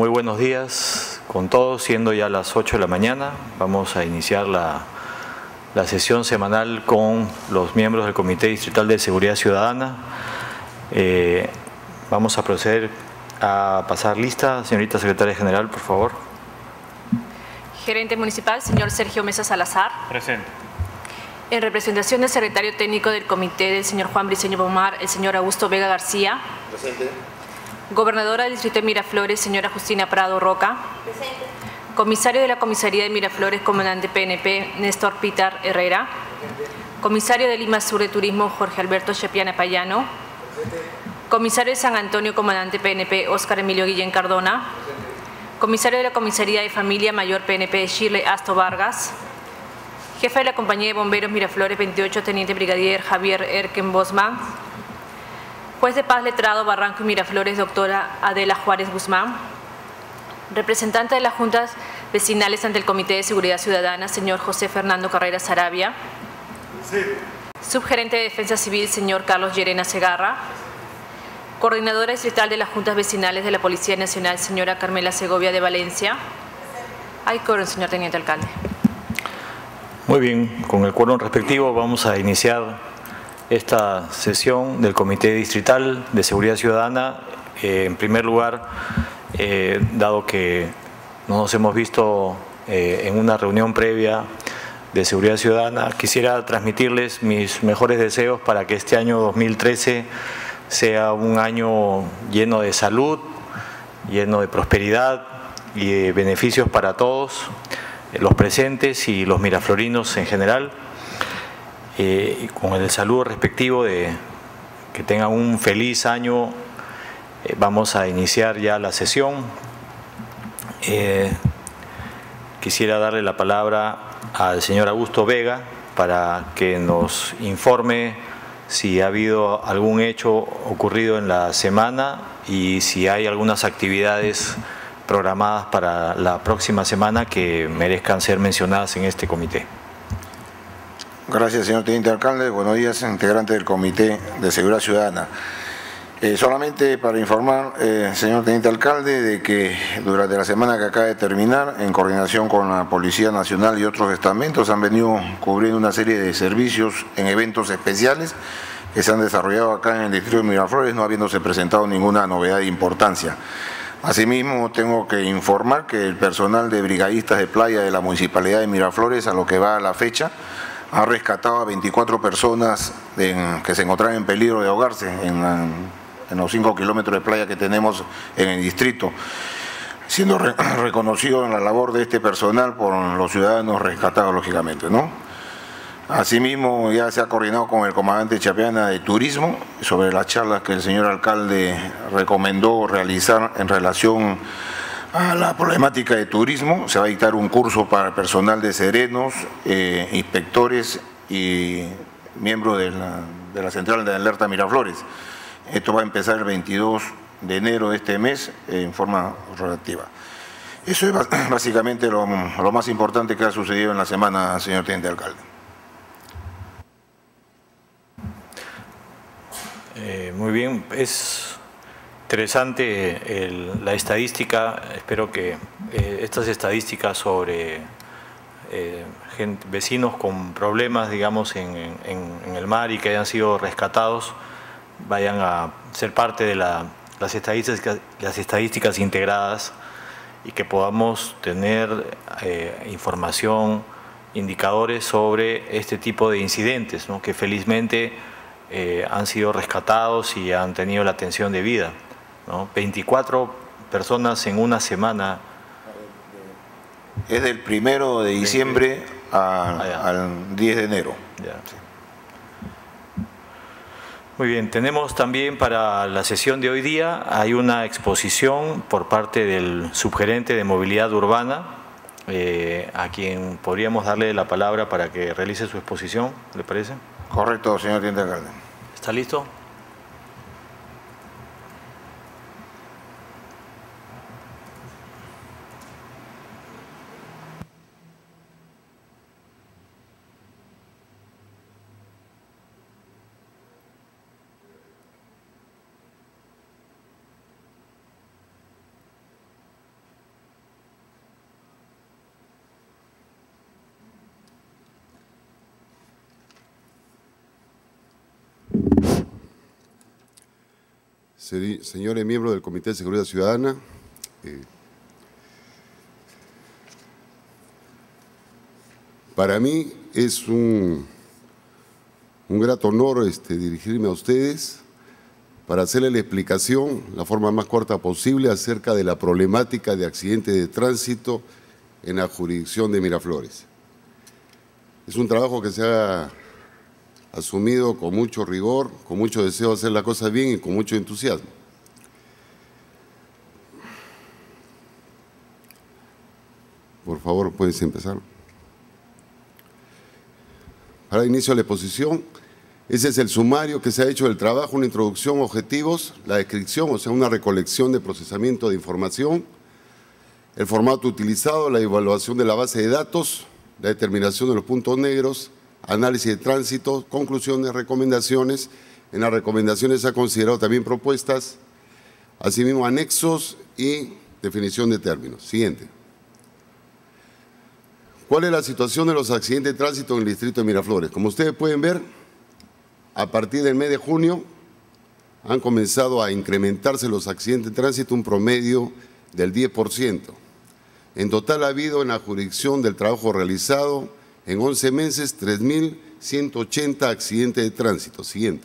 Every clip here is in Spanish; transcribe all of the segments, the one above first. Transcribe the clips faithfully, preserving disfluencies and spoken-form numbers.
muy buenos días con todos, siendo ya las ocho de la mañana. Vamos a iniciar la, la sesión semanal con los miembros del Comité Distrital de Seguridad Ciudadana. Eh, vamos a proceder a pasar lista. Señorita Secretaria General, por favor. Gerente Municipal, señor Sergio Mesa Salazar. Presente. En representación del Secretario Técnico del Comité, del señor Juan Briceño Pomar, el señor Augusto Vega García. Presente. Gobernadora del Distrito de Miraflores, señora Justina Prado Roca. Presente. Comisario de la Comisaría de Miraflores, comandante P N P, Néstor Pitar Herrera. Presente. Comisario de Lima Sur de Turismo, Jorge Alberto Chepiana Payano. Presente. Comisario de San Antonio, comandante P N P, Óscar Emilio Guillén Cardona. Presente. Comisario de la Comisaría de Familia, mayor P N P, Shirley Asto Vargas. Jefe de la Compañía de Bomberos Miraflores veintiocho, Teniente Brigadier Javier Erken Bosman. Juez de Paz Letrado Barranco y Miraflores, doctora Adela Juárez Guzmán. Representante de las Juntas Vecinales ante el Comité de Seguridad Ciudadana, señor José Fernando Carrera Sarabia. Sí. Subgerente de Defensa Civil, señor Carlos Llerena Segarra. Coordinadora distrital de las Juntas Vecinales de la Policía Nacional, señora Carmela Segovia de Valencia. Hay quórum, señor Teniente Alcalde. Muy bien, con el quórum respectivo vamos a iniciar esta sesión del Comité Distrital de Seguridad Ciudadana. Eh, en primer lugar, eh, dado que no nos hemos visto eh, en una reunión previa de Seguridad Ciudadana, quisiera transmitirles mis mejores deseos para que este año dos mil trece sea un año lleno de salud, lleno de prosperidad y de beneficios para todos, los presentes y los miraflorinos en general, eh, y con el saludo respectivo de que tengan un feliz año. Eh, vamos a iniciar ya la sesión. Eh, quisiera darle la palabra al señor Augusto Vega para que nos informe si ha habido algún hecho ocurrido en la semana y si hay algunas actividades programadas para la próxima semana que merezcan ser mencionadas en este comité. Gracias, señor Teniente Alcalde. Buenos días, integrante del Comité de Seguridad Ciudadana. Eh, solamente para informar, eh, señor Teniente Alcalde, de que durante la semana que acaba de terminar, en coordinación con la Policía Nacional y otros estamentos, han venido cubriendo una serie de servicios en eventos especiales que se han desarrollado acá en el distrito de Miraflores, no habiéndose presentado ninguna novedad de importancia. Asimismo, tengo que informar que el personal de brigadistas de playa de la Municipalidad de Miraflores, a lo que va a la fecha, ha rescatado a veinticuatro personas de, que se encontraban en peligro de ahogarse en, la, en los cinco kilómetros de playa que tenemos en el distrito, siendo re, reconocido en la labor de este personal por los ciudadanos rescatados, lógicamente, ¿no? Asimismo, ya se ha coordinado con el comandante Chepiana de Turismo sobre las charlas que el señor alcalde recomendó realizar en relación a la problemática de turismo. Se va a dictar un curso para el personal de serenos, eh, inspectores y miembros de la, de la Central de Alerta Miraflores. Esto va a empezar el veintidós de enero de este mes eh, en forma relativa. Eso es básicamente lo, lo más importante que ha sucedido en la semana, señor Teniente Alcalde. Eh, muy bien, es interesante el, la estadística. Espero que eh, estas estadísticas sobre eh, gente, vecinos con problemas, digamos, en, en, en el mar y que hayan sido rescatados, vayan a ser parte de la, las, estadísticas, las estadísticas integradas y que podamos tener eh, información, indicadores sobre este tipo de incidentes, ¿no? Que felizmente eh, han sido rescatados y han tenido la atención debida, ¿no? veinticuatro personas en una semana. Es del primero de diciembre a, ah, al diez de enero. Ya. Sí. Muy bien, tenemos también para la sesión de hoy día, hay una exposición por parte del subgerente de movilidad urbana, eh, a quien podríamos darle la palabra para que realice su exposición, ¿le parece? Correcto, señor Teniente Alcalde. ¿Está listo? señores miembros del Comité de Seguridad Ciudadana, eh, para mí es un, un grato honor este, dirigirme a ustedes para hacerle la explicación, la forma más corta posible, acerca de la problemática de accidentes de tránsito en la jurisdicción de Miraflores. Es un trabajo que se ha asumido con mucho rigor, con mucho deseo de hacer las cosas bien y con mucho entusiasmo. Por favor, puedes empezar. Para inicio de la exposición, ese es el sumario que se ha hecho del trabajo, una introducción, objetivos, la descripción, o sea, una recolección de procesamiento de información, el formato utilizado, la evaluación de la base de datos, la determinación de los puntos negros, análisis de tránsito, conclusiones, recomendaciones. En las recomendaciones se ha considerado también propuestas, asimismo anexos y definición de términos. Siguiente. ¿Cuál es la situación de los accidentes de tránsito en el distrito de Miraflores? Como ustedes pueden ver, a partir del mes de junio han comenzado a incrementarse los accidentes de tránsito un promedio del diez por ciento. En total ha habido en la jurisdicción del trabajo realizado en once meses tres mil ciento ochenta accidentes de tránsito. Siguiente.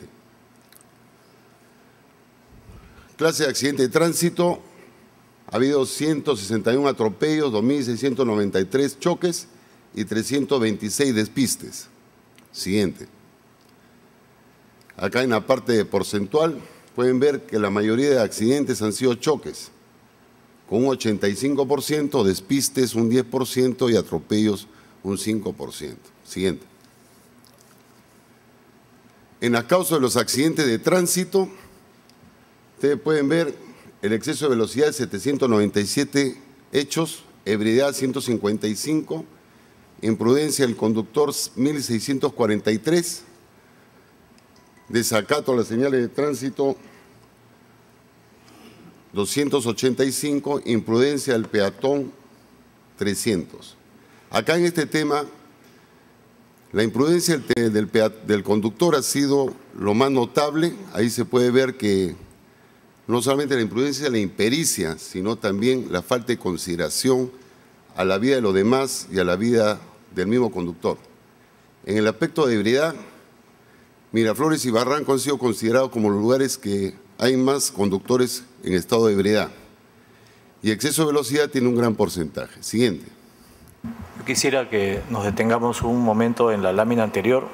Clase de accidente de tránsito, ha habido ciento sesenta y uno atropellos, dos mil seiscientos noventa y tres choques y trescientos veintiséis despistes. Siguiente. Acá en la parte porcentual pueden ver que la mayoría de accidentes han sido choques, con un ochenta y cinco por ciento, despistes un diez por ciento y atropellos un cinco por ciento. Siguiente. En la causa de los accidentes de tránsito, ustedes pueden ver el exceso de velocidad, setecientos noventa y siete hechos, ebriedad ciento cincuenta y cinco, imprudencia del conductor mil seiscientos cuarenta y tres, desacato a las señales de tránsito doscientos ochenta y cinco, imprudencia del peatón trescientos. Acá en este tema, la imprudencia del, del, del conductor ha sido lo más notable. Ahí se puede ver que no solamente la imprudencia, la impericia, sino también la falta de consideración a la vida de los demás y a la vida del mismo conductor. En el aspecto de ebriedad, Miraflores y Barranco han sido considerados como los lugares que hay más conductores en estado de ebriedad. Y exceso de velocidad tiene un gran porcentaje. Siguiente. Yo quisiera que nos detengamos un momento en la lámina anterior,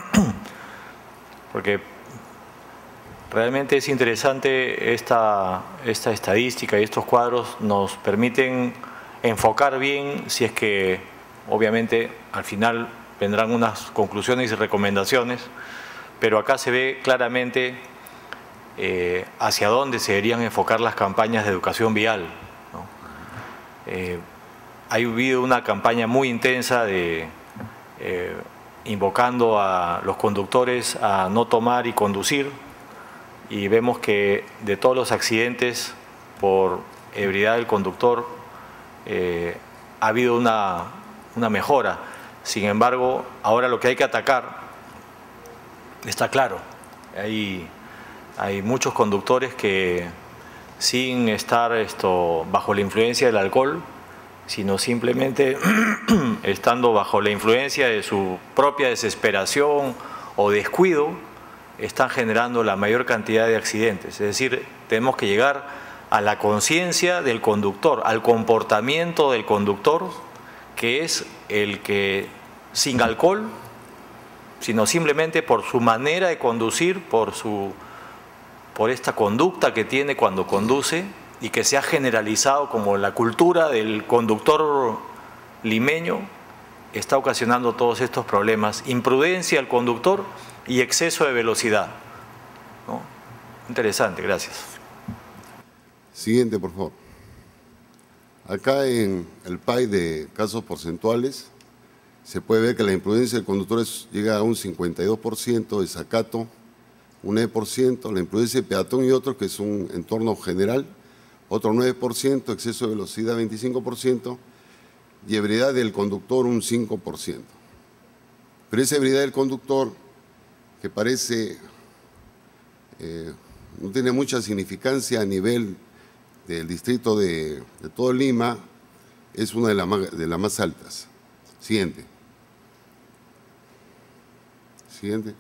porque realmente es interesante esta, esta estadística y estos cuadros nos permiten enfocar bien si es que, obviamente, al final vendrán unas conclusiones y recomendaciones, pero acá se ve claramente eh, hacia dónde se deberían enfocar las campañas de educación vial, ¿no? Eh, ha habido una campaña muy intensa de eh, invocando a los conductores a no tomar y conducir, y vemos que de todos los accidentes por ebriedad del conductor eh, ha habido una, una mejora. Sin embargo, ahora lo que hay que atacar está claro. Hay, hay muchos conductores que sin estar esto, bajo la influencia del alcohol, sino simplemente estando bajo la influencia de su propia desesperación o descuido, están generando la mayor cantidad de accidentes. Es decir, tenemos que llegar a la conciencia del conductor, al comportamiento del conductor, que es el que sin alcohol, sino simplemente por su manera de conducir, por, su, por esta conducta que tiene cuando conduce y que se ha generalizado como la cultura del conductor limeño, está ocasionando todos estos problemas. Imprudencia al conductor y exceso de velocidad, ¿no? Interesante, gracias. Siguiente, por favor. Acá en el P A I de casos porcentuales se puede ver que la imprudencia del conductor llega a un cincuenta y dos por ciento, desacato un nueve por ciento, la imprudencia de peatón y otros, que es un entorno general, otro nueve por ciento, exceso de velocidad veinticinco por ciento y ebriedad del conductor un cinco por ciento. Pero esa ebriedad del conductor, que parece eh, no tiene mucha significancia a nivel del distrito de, de todo Lima, es una de, la más, de las más altas. Siguiente. Siguiente.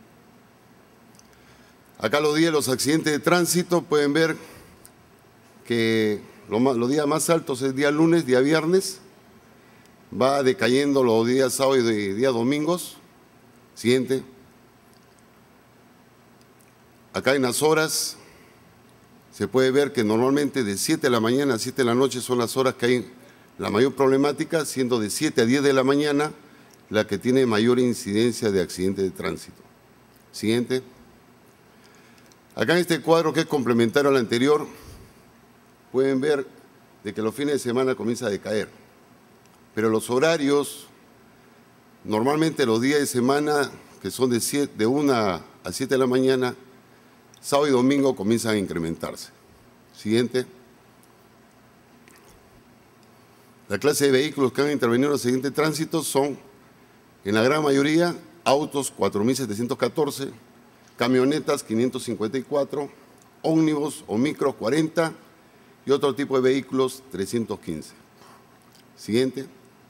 Acá los días de los accidentes de tránsito pueden ver que los, los días más altos es día lunes, día viernes, va decayendo los días sábados y días domingos. Siguiente. Acá en las horas se puede ver que normalmente de siete de la mañana a siete de la noche son las horas que hay la mayor problemática, siendo de siete a diez de la mañana la que tiene mayor incidencia de accidentes de tránsito. Siguiente. Acá en este cuadro, que es complementario al anterior, pueden ver de que los fines de semana comienza a decaer. Pero los horarios, normalmente los días de semana, que son de, siete, de una a siete de la mañana, sábado y domingo comienzan a incrementarse. Siguiente. La clase de vehículos que han intervenido en los siguientes tránsitos son, en la gran mayoría, autos cuatro mil setecientos catorce, camionetas quinientos cincuenta y cuatro, ómnibus o micros cuarenta y otro tipo de vehículos trescientos quince. Siguiente.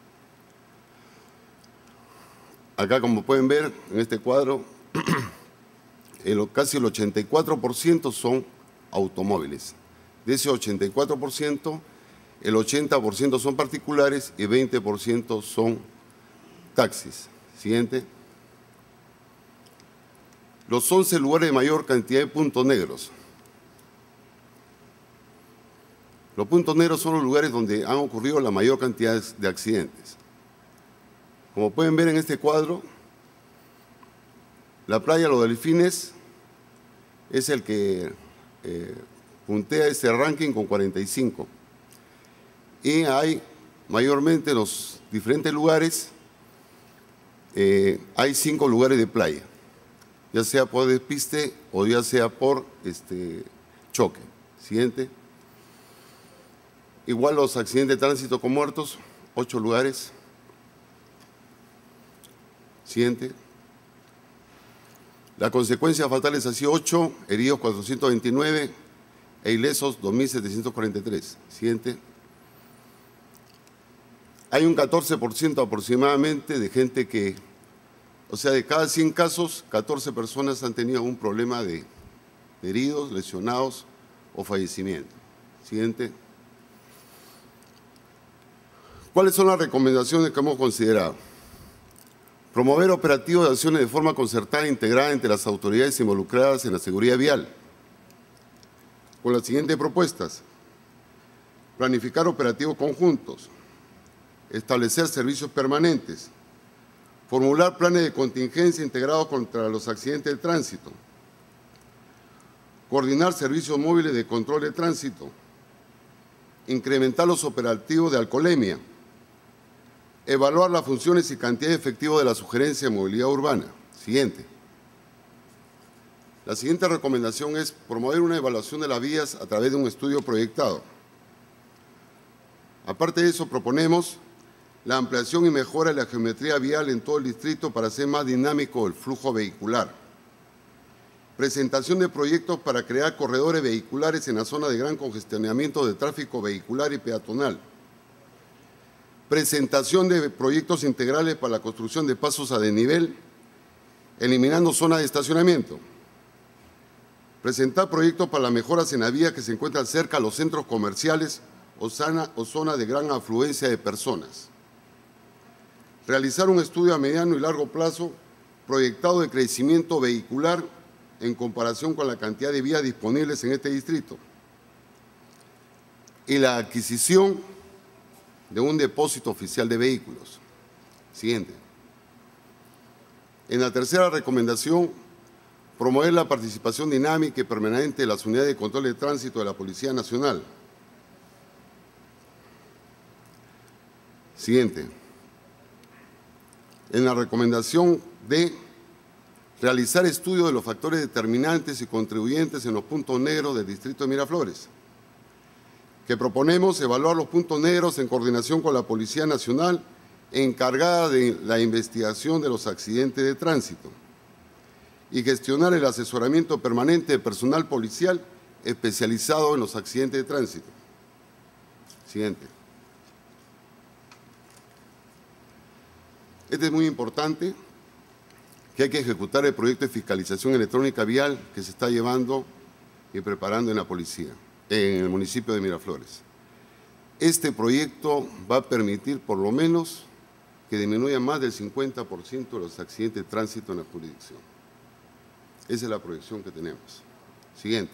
Acá, como pueden ver en este cuadro, el, casi el ochenta y cuatro por ciento son automóviles. De ese ochenta y cuatro por ciento, el ochenta por ciento son particulares y veinte por ciento son taxis. Siguiente. Los once lugares de mayor cantidad de puntos negros. Los puntos negros son los lugares donde han ocurrido la mayor cantidad de accidentes. Como pueden ver en este cuadro, la playa Los Delfines es el que eh, puntea este ranking con cuarenta y cinco. Y hay mayormente en los diferentes lugares, eh, hay cinco lugares de playa, ya sea por despiste o ya sea por este, choque. Siguiente. Igual los accidentes de tránsito con muertos, ocho lugares. Siguiente. La consecuencia fatales ha sido ocho, heridos cuatrocientos veintinueve e ilesos dos mil setecientos cuarenta y tres. Siguiente. Hay un catorce por ciento aproximadamente de gente que, o sea, de cada cien casos, catorce personas han tenido un problema de heridos, lesionados o fallecimiento. Siguiente. ¿Cuáles son las recomendaciones que hemos considerado? Promover operativos de acciones de forma concertada e integrada entre las autoridades involucradas en la seguridad vial. Con las siguientes propuestas. Planificar operativos conjuntos. Establecer servicios permanentes. Formular planes de contingencia integrados contra los accidentes de tránsito. Coordinar servicios móviles de control de tránsito. Incrementar los operativos de alcoholemia. Evaluar las funciones y cantidad de efectivo de la sugerencia de movilidad urbana. Siguiente. La siguiente recomendación es promover una evaluación de las vías a través de un estudio proyectado. Aparte de eso, proponemos la ampliación y mejora de la geometría vial en todo el distrito para hacer más dinámico el flujo vehicular. Presentación de proyectos para crear corredores vehiculares en la zona de gran congestionamiento de tráfico vehicular y peatonal. Presentación de proyectos integrales para la construcción de pasos a desnivel, eliminando zonas de estacionamiento. Presentar proyectos para las mejoras en la vía que se encuentran cerca a los centros comerciales o, zona, o zona de gran afluencia de personas. Realizar un estudio a mediano y largo plazo proyectado de crecimiento vehicular en comparación con la cantidad de vías disponibles en este distrito. Y la adquisición de un depósito oficial de vehículos. Siguiente. En la tercera recomendación, promover la participación dinámica y permanente de las unidades de control de tránsito de la Policía Nacional. Siguiente. En la recomendación de realizar estudio de los factores determinantes y contribuyentes en los puntos negros del distrito de Miraflores, que proponemos evaluar los puntos negros en coordinación con la Policía Nacional encargada de la investigación de los accidentes de tránsito y gestionar el asesoramiento permanente de personal policial especializado en los accidentes de tránsito. Siguiente. Este es muy importante, que hay que ejecutar el proyecto de fiscalización electrónica vial que se está llevando y preparando en la policía, en el municipio de Miraflores. Este proyecto va a permitir por lo menos que disminuya más del cincuenta por ciento de los accidentes de tránsito en la jurisdicción. Esa es la proyección que tenemos. Siguiente.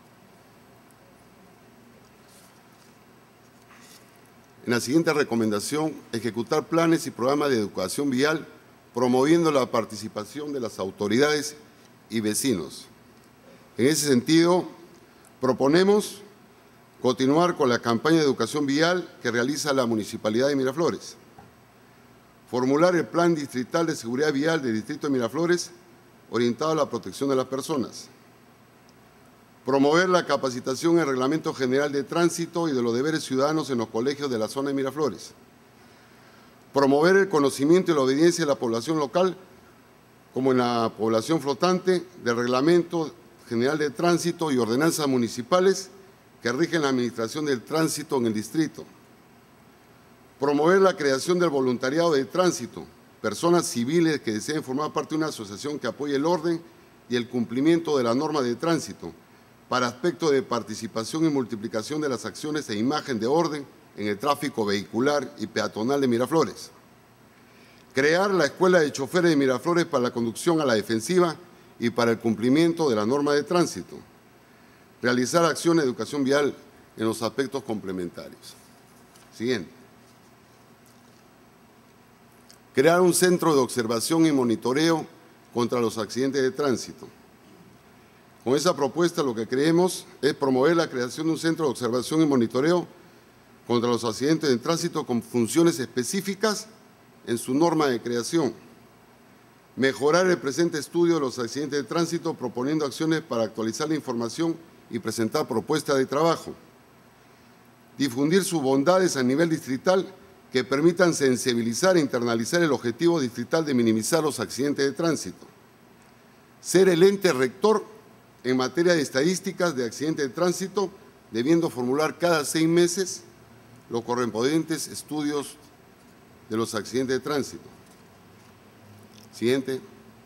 En la siguiente recomendación, ejecutar planes y programas de educación vial promoviendo la participación de las autoridades y vecinos. En ese sentido, proponemos continuar con la campaña de educación vial que realiza la Municipalidad de Miraflores, formular el Plan Distrital de Seguridad Vial del Distrito de Miraflores orientado a la protección de las personas, promover la capacitación en Reglamento General de Tránsito y de los deberes ciudadanos en los colegios de la zona de Miraflores, promover el conocimiento y la obediencia de la población local, como en la población flotante, del Reglamento General de Tránsito y ordenanzas municipales que rigen la administración del tránsito en el distrito, promover la creación del voluntariado de tránsito, personas civiles que deseen formar parte de una asociación que apoye el orden y el cumplimiento de la norma de tránsito, para aspectos de participación y multiplicación de las acciones e imagen de orden en el tráfico vehicular y peatonal de Miraflores. Crear la Escuela de Choferes de Miraflores para la conducción a la defensiva y para el cumplimiento de la norma de tránsito. Realizar acciones de educación vial en los aspectos complementarios. Siguiente. Crear un centro de observación y monitoreo contra los accidentes de tránsito. Con esa propuesta lo que creemos es promover la creación de un centro de observación y monitoreo contra los accidentes de tránsito con funciones específicas en su norma de creación. Mejorar el presente estudio de los accidentes de tránsito proponiendo acciones para actualizar la información y presentar propuestas de trabajo. Difundir sus bondades a nivel distrital que permitan sensibilizar e internalizar el objetivo distrital de minimizar los accidentes de tránsito. Ser el ente rector en materia de estadísticas de accidentes de tránsito, debiendo formular cada seis meses los correspondientes estudios de los accidentes de tránsito. Siguiente.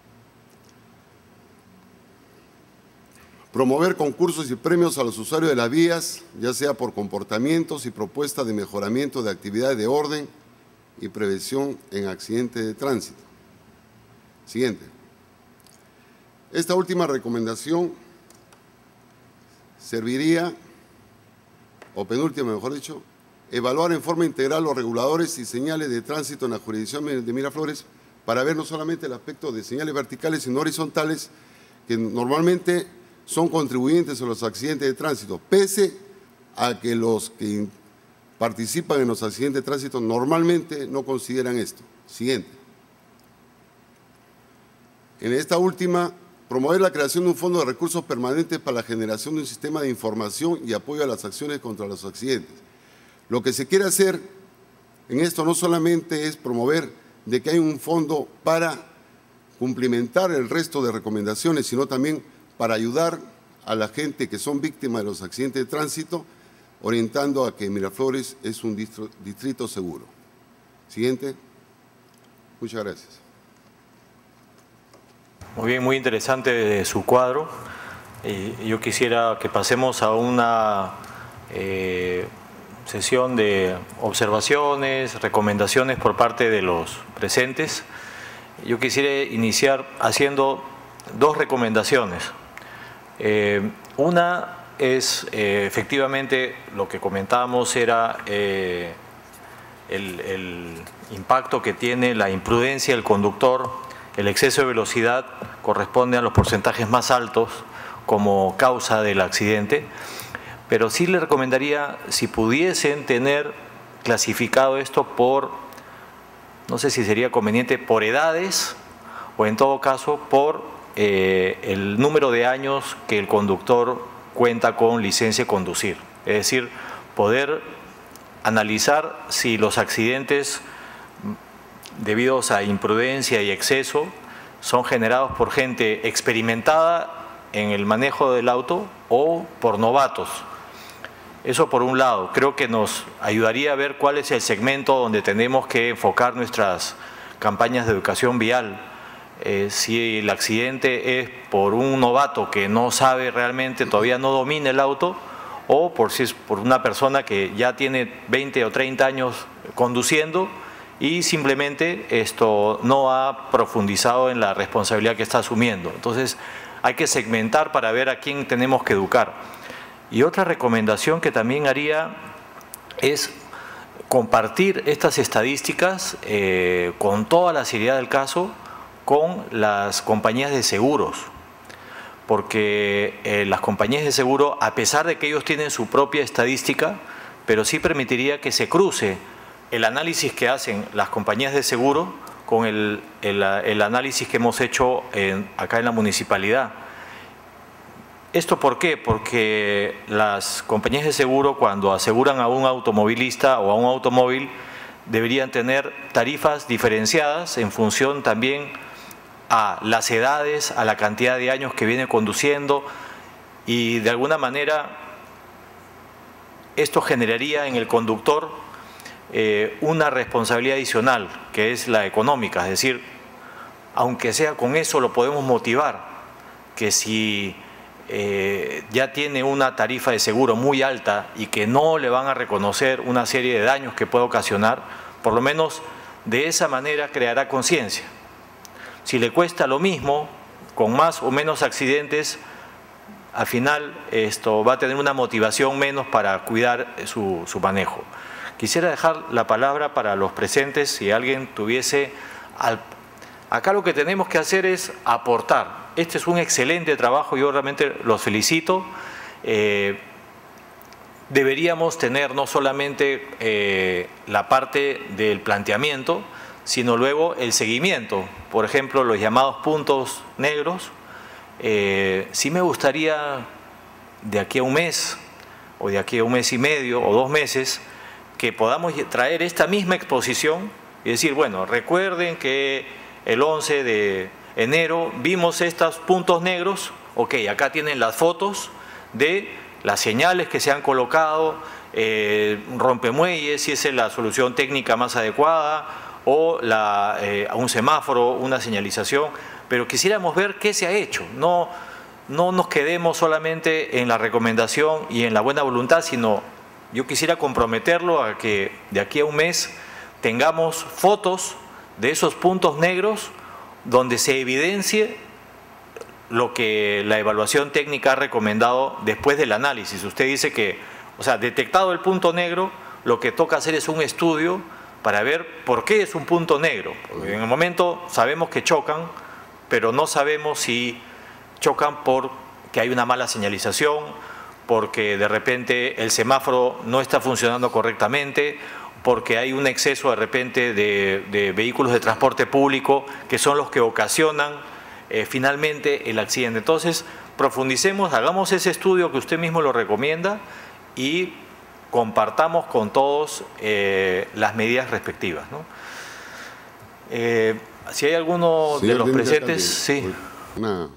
Promover concursos y premios a los usuarios de las vías, ya sea por comportamientos y propuestas de mejoramiento de actividades de orden y prevención en accidentes de tránsito. Siguiente. Esta última recomendación serviría, o penúltima mejor dicho, evaluar en forma integral los reguladores y señales de tránsito en la jurisdicción de Miraflores para ver no solamente el aspecto de señales verticales, sino horizontales, que normalmente son contribuyentes a los accidentes de tránsito, pese a que los que participan en los accidentes de tránsito normalmente no consideran esto. Siguiente. En esta última, promover la creación de un fondo de recursos permanentes para la generación de un sistema de información y apoyo a las acciones contra los accidentes. Lo que se quiere hacer en esto no solamente es promover de que hay un fondo para cumplimentar el resto de recomendaciones, sino también para ayudar a la gente que son víctimas de los accidentes de tránsito, orientando a que Miraflores es un distrito seguro. Siguiente. Muchas gracias. Muy bien, muy interesante su cuadro. Eh, yo quisiera que pasemos a una eh, sesión de observaciones, recomendaciones por parte de los presentes. Yo quisiera iniciar haciendo dos recomendaciones. Eh, una es, eh, efectivamente, lo que comentábamos era eh, el, el impacto que tiene la imprudencia del conductor. El exceso de velocidad corresponde a los porcentajes más altos como causa del accidente, pero sí le recomendaría, si pudiesen tener clasificado esto por, no sé si sería conveniente, por edades o en todo caso por eh, el número de años que el conductor cuenta con licencia de conducir. Es decir, poder analizar si los accidentes debidos a imprudencia y exceso son generados por gente experimentada en el manejo del auto o por novatos. Eso por un lado, creo que nos ayudaría a ver cuál es el segmento donde tenemos que enfocar nuestras campañas de educación vial. Eh, si el accidente es por un novato que no sabe realmente, todavía no domina el auto, o por si es por una persona que ya tiene veinte o treinta años conduciendo y simplemente esto no ha profundizado en la responsabilidad que está asumiendo. Entonces hay que segmentar para ver a quién tenemos que educar. Y otra recomendación que también haría es compartir estas estadísticas eh, con toda la seriedad del caso con las compañías de seguros, porque eh, las compañías de seguro, a pesar de que ellos tienen su propia estadística, pero sí permitiría que se cruce el análisis que hacen las compañías de seguro con el, el, el análisis que hemos hecho en, acá en la municipalidad. ¿Esto por qué? Porque las compañías de seguro, cuando aseguran a un automovilista o a un automóvil, deberían tener tarifas diferenciadas en función también a las edades, a la cantidad de años que viene conduciendo, y de alguna manera esto generaría en el conductor eh, una responsabilidad adicional, que es la económica. Es decir, aunque sea con eso lo podemos motivar, que si Eh, ya tiene una tarifa de seguro muy alta y que no le van a reconocer una serie de daños que puede ocasionar, por lo menos de esa manera creará conciencia. Si le cuesta lo mismo, con más o menos accidentes, al final esto va a tener una motivación menos para cuidar su, su manejo. Quisiera dejar la palabra para los presentes, si alguien tuviese... Al, acá lo que tenemos que hacer es aportar. Este es un excelente trabajo, yo realmente los felicito. Eh, deberíamos tener no solamente eh, la parte del planteamiento, sino luego el seguimiento. Por ejemplo, los llamados puntos negros. Eh, sí me gustaría de aquí a un mes, o de aquí a un mes y medio, o dos meses, que podamos traer esta misma exposición y decir, bueno, recuerden que el once de enero vimos estos puntos negros, ok, acá tienen las fotos de las señales que se han colocado, eh, rompemuelles, si esa es la solución técnica más adecuada, o la, eh, un semáforo, una señalización, pero quisiéramos ver qué se ha hecho, no, no nos quedemos solamente en la recomendación y en la buena voluntad, sino yo quisiera comprometerlo a que de aquí a un mes tengamos fotos de esos puntos negros donde se evidencie lo que la evaluación técnica ha recomendado después del análisis. Usted dice que, o sea, detectado el punto negro, lo que toca hacer es un estudio para ver por qué es un punto negro. Porque en el momento sabemos que chocan, pero no sabemos si chocan porque hay una mala señalización, porque de repente el semáforo no está funcionando correctamente, porque hay un exceso de repente de, de vehículos de transporte público que son los que ocasionan eh, finalmente el accidente. Entonces, profundicemos, hagamos ese estudio que usted mismo lo recomienda y compartamos con todos eh, las medidas respectivas, ¿no? Eh, si hay alguno Señor de los presentes, sí. Una,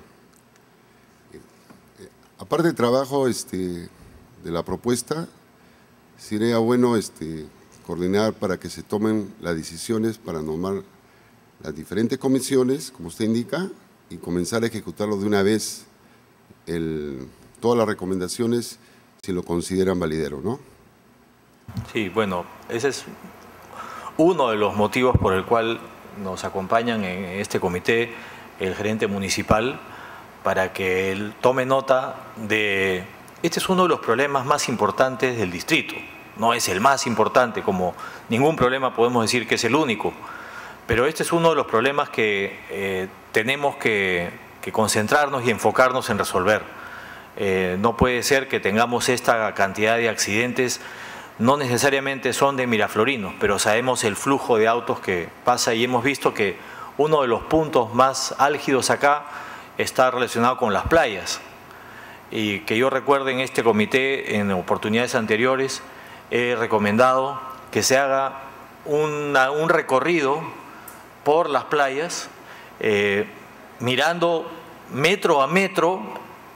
eh, aparte del trabajo este, de la propuesta, sería bueno este, coordinar para que se tomen las decisiones para nombrar las diferentes comisiones, como usted indica, y comenzar a ejecutarlo de una vez, el, todas las recomendaciones, si lo consideran validero, ¿no? Sí, bueno, ese es uno de los motivos por el cual nos acompañan en este comité el gerente municipal, para que él tome nota de... Este es uno de los problemas más importantes del distrito. No es el más importante, como ningún problema podemos decir que es el único, pero este es uno de los problemas que eh, tenemos que, que concentrarnos y enfocarnos en resolver. Eh, no puede ser que tengamos esta cantidad de accidentes. No necesariamente son de miraflorinos, pero sabemos el flujo de autos que pasa y hemos visto que uno de los puntos más álgidos acá está relacionado con las playas. Y que yo recuerde, en este comité, en oportunidades anteriores, he recomendado que se haga una, un recorrido por las playas, eh, mirando metro a metro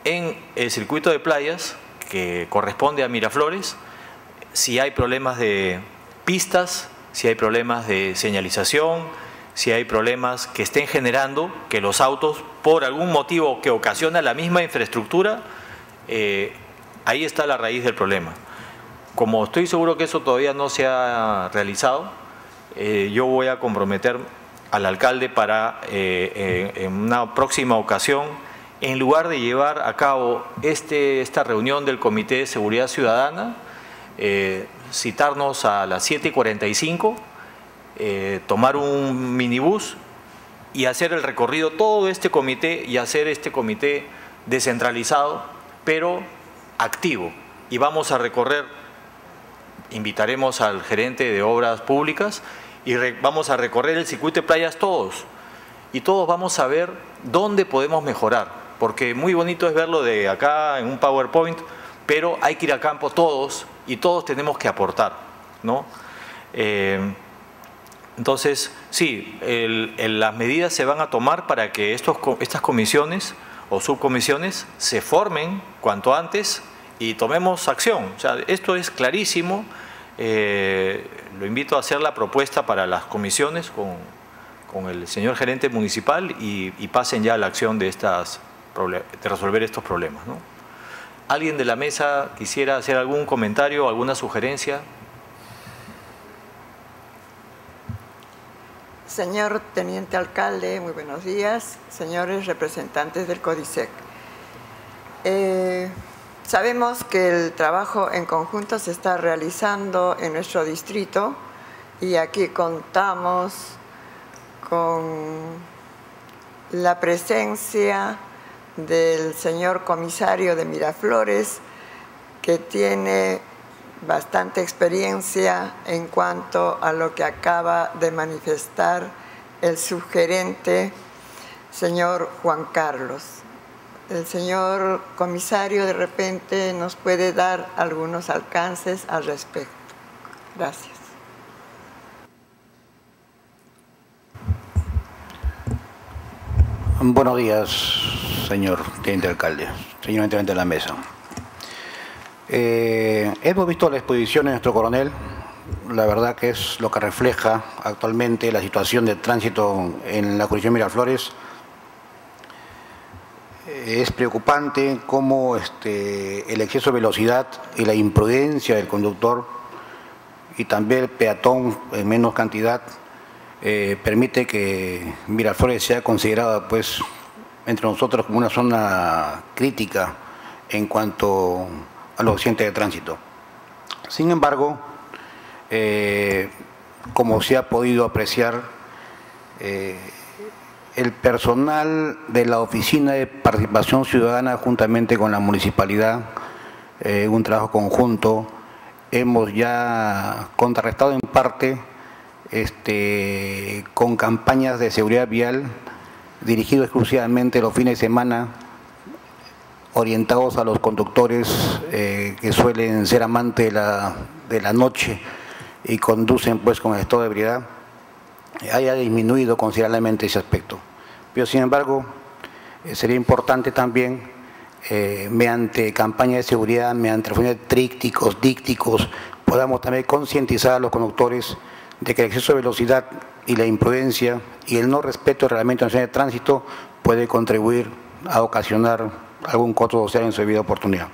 en el circuito de playas, que corresponde a Miraflores, si hay problemas de pistas, si hay problemas de señalización, si hay problemas que estén generando que los autos, por algún motivo que ocasiona la misma infraestructura, eh, ahí está la raíz del problema. Como estoy seguro que eso todavía no se ha realizado, eh, yo voy a comprometer al alcalde para, eh, eh, en una próxima ocasión, en lugar de llevar a cabo este, esta reunión del Comité de Seguridad Ciudadana, eh, citarnos a las siete y cuarenta y cinco, eh, tomar un minibús y hacer el recorrido, todo este comité, y hacer este comité descentralizado, pero activo. Y vamos a recorrer, invitaremos al gerente de obras públicas y re, vamos a recorrer el circuito de playas todos. Y todos vamos a ver dónde podemos mejorar, porque muy bonito es verlo de acá en un PowerPoint, pero hay que ir a campo todos y todos tenemos que aportar, ¿no? Eh, entonces, sí, el, el, las medidas se van a tomar para que estos, estas comisiones o subcomisiones se formen cuanto antes y tomemos acción. O sea, esto es clarísimo. Eh, lo invito a hacer la propuesta para las comisiones con, con el señor gerente municipal y, y pasen ya a la acción de, estas, de resolver estos problemas, ¿no? ¿Alguien de la mesa quisiera hacer algún comentario, alguna sugerencia? Señor Teniente Alcalde, muy buenos días. Señores representantes del CODISEC. Eh, sabemos que el trabajo en conjunto se está realizando en nuestro distrito y aquí contamos con la presencia del señor comisario de Miraflores, que tiene bastante experiencia en cuanto a lo que acaba de manifestar el subgerente, señor Juan Carlos. El señor comisario de repente nos puede dar algunos alcances al respecto. Gracias. Buenos días, señor teniente alcalde, señor intendente de la mesa. Eh, hemos visto la exposición de nuestro coronel, la verdad que es lo que refleja actualmente la situación de tránsito en la jurisdicción de Miraflores. Eh, es preocupante cómo este, el exceso de velocidad y la imprudencia del conductor y también el peatón en menos cantidad eh, permite que Miraflores sea considerada pues entre nosotros como una zona crítica en cuanto a los accidentes de tránsito. Sin embargo, eh, como se ha podido apreciar, eh, el personal de la Oficina de Participación Ciudadana juntamente con la municipalidad, eh, un trabajo conjunto, hemos ya contrarrestado en parte este, con campañas de seguridad vial dirigidas exclusivamente los fines de semana, orientados a los conductores eh, que suelen ser amantes de la, de la noche y conducen pues con estado de ebriedad, haya disminuido considerablemente ese aspecto. Pero sin embargo, eh, sería importante también, eh, mediante campañas de seguridad, mediante trípticos, dícticos, podamos también concientizar a los conductores de que el exceso de velocidad y la imprudencia y el no respeto del reglamento nacional de tránsito puede contribuir a ocasionar algún costo social en su debida oportunidad.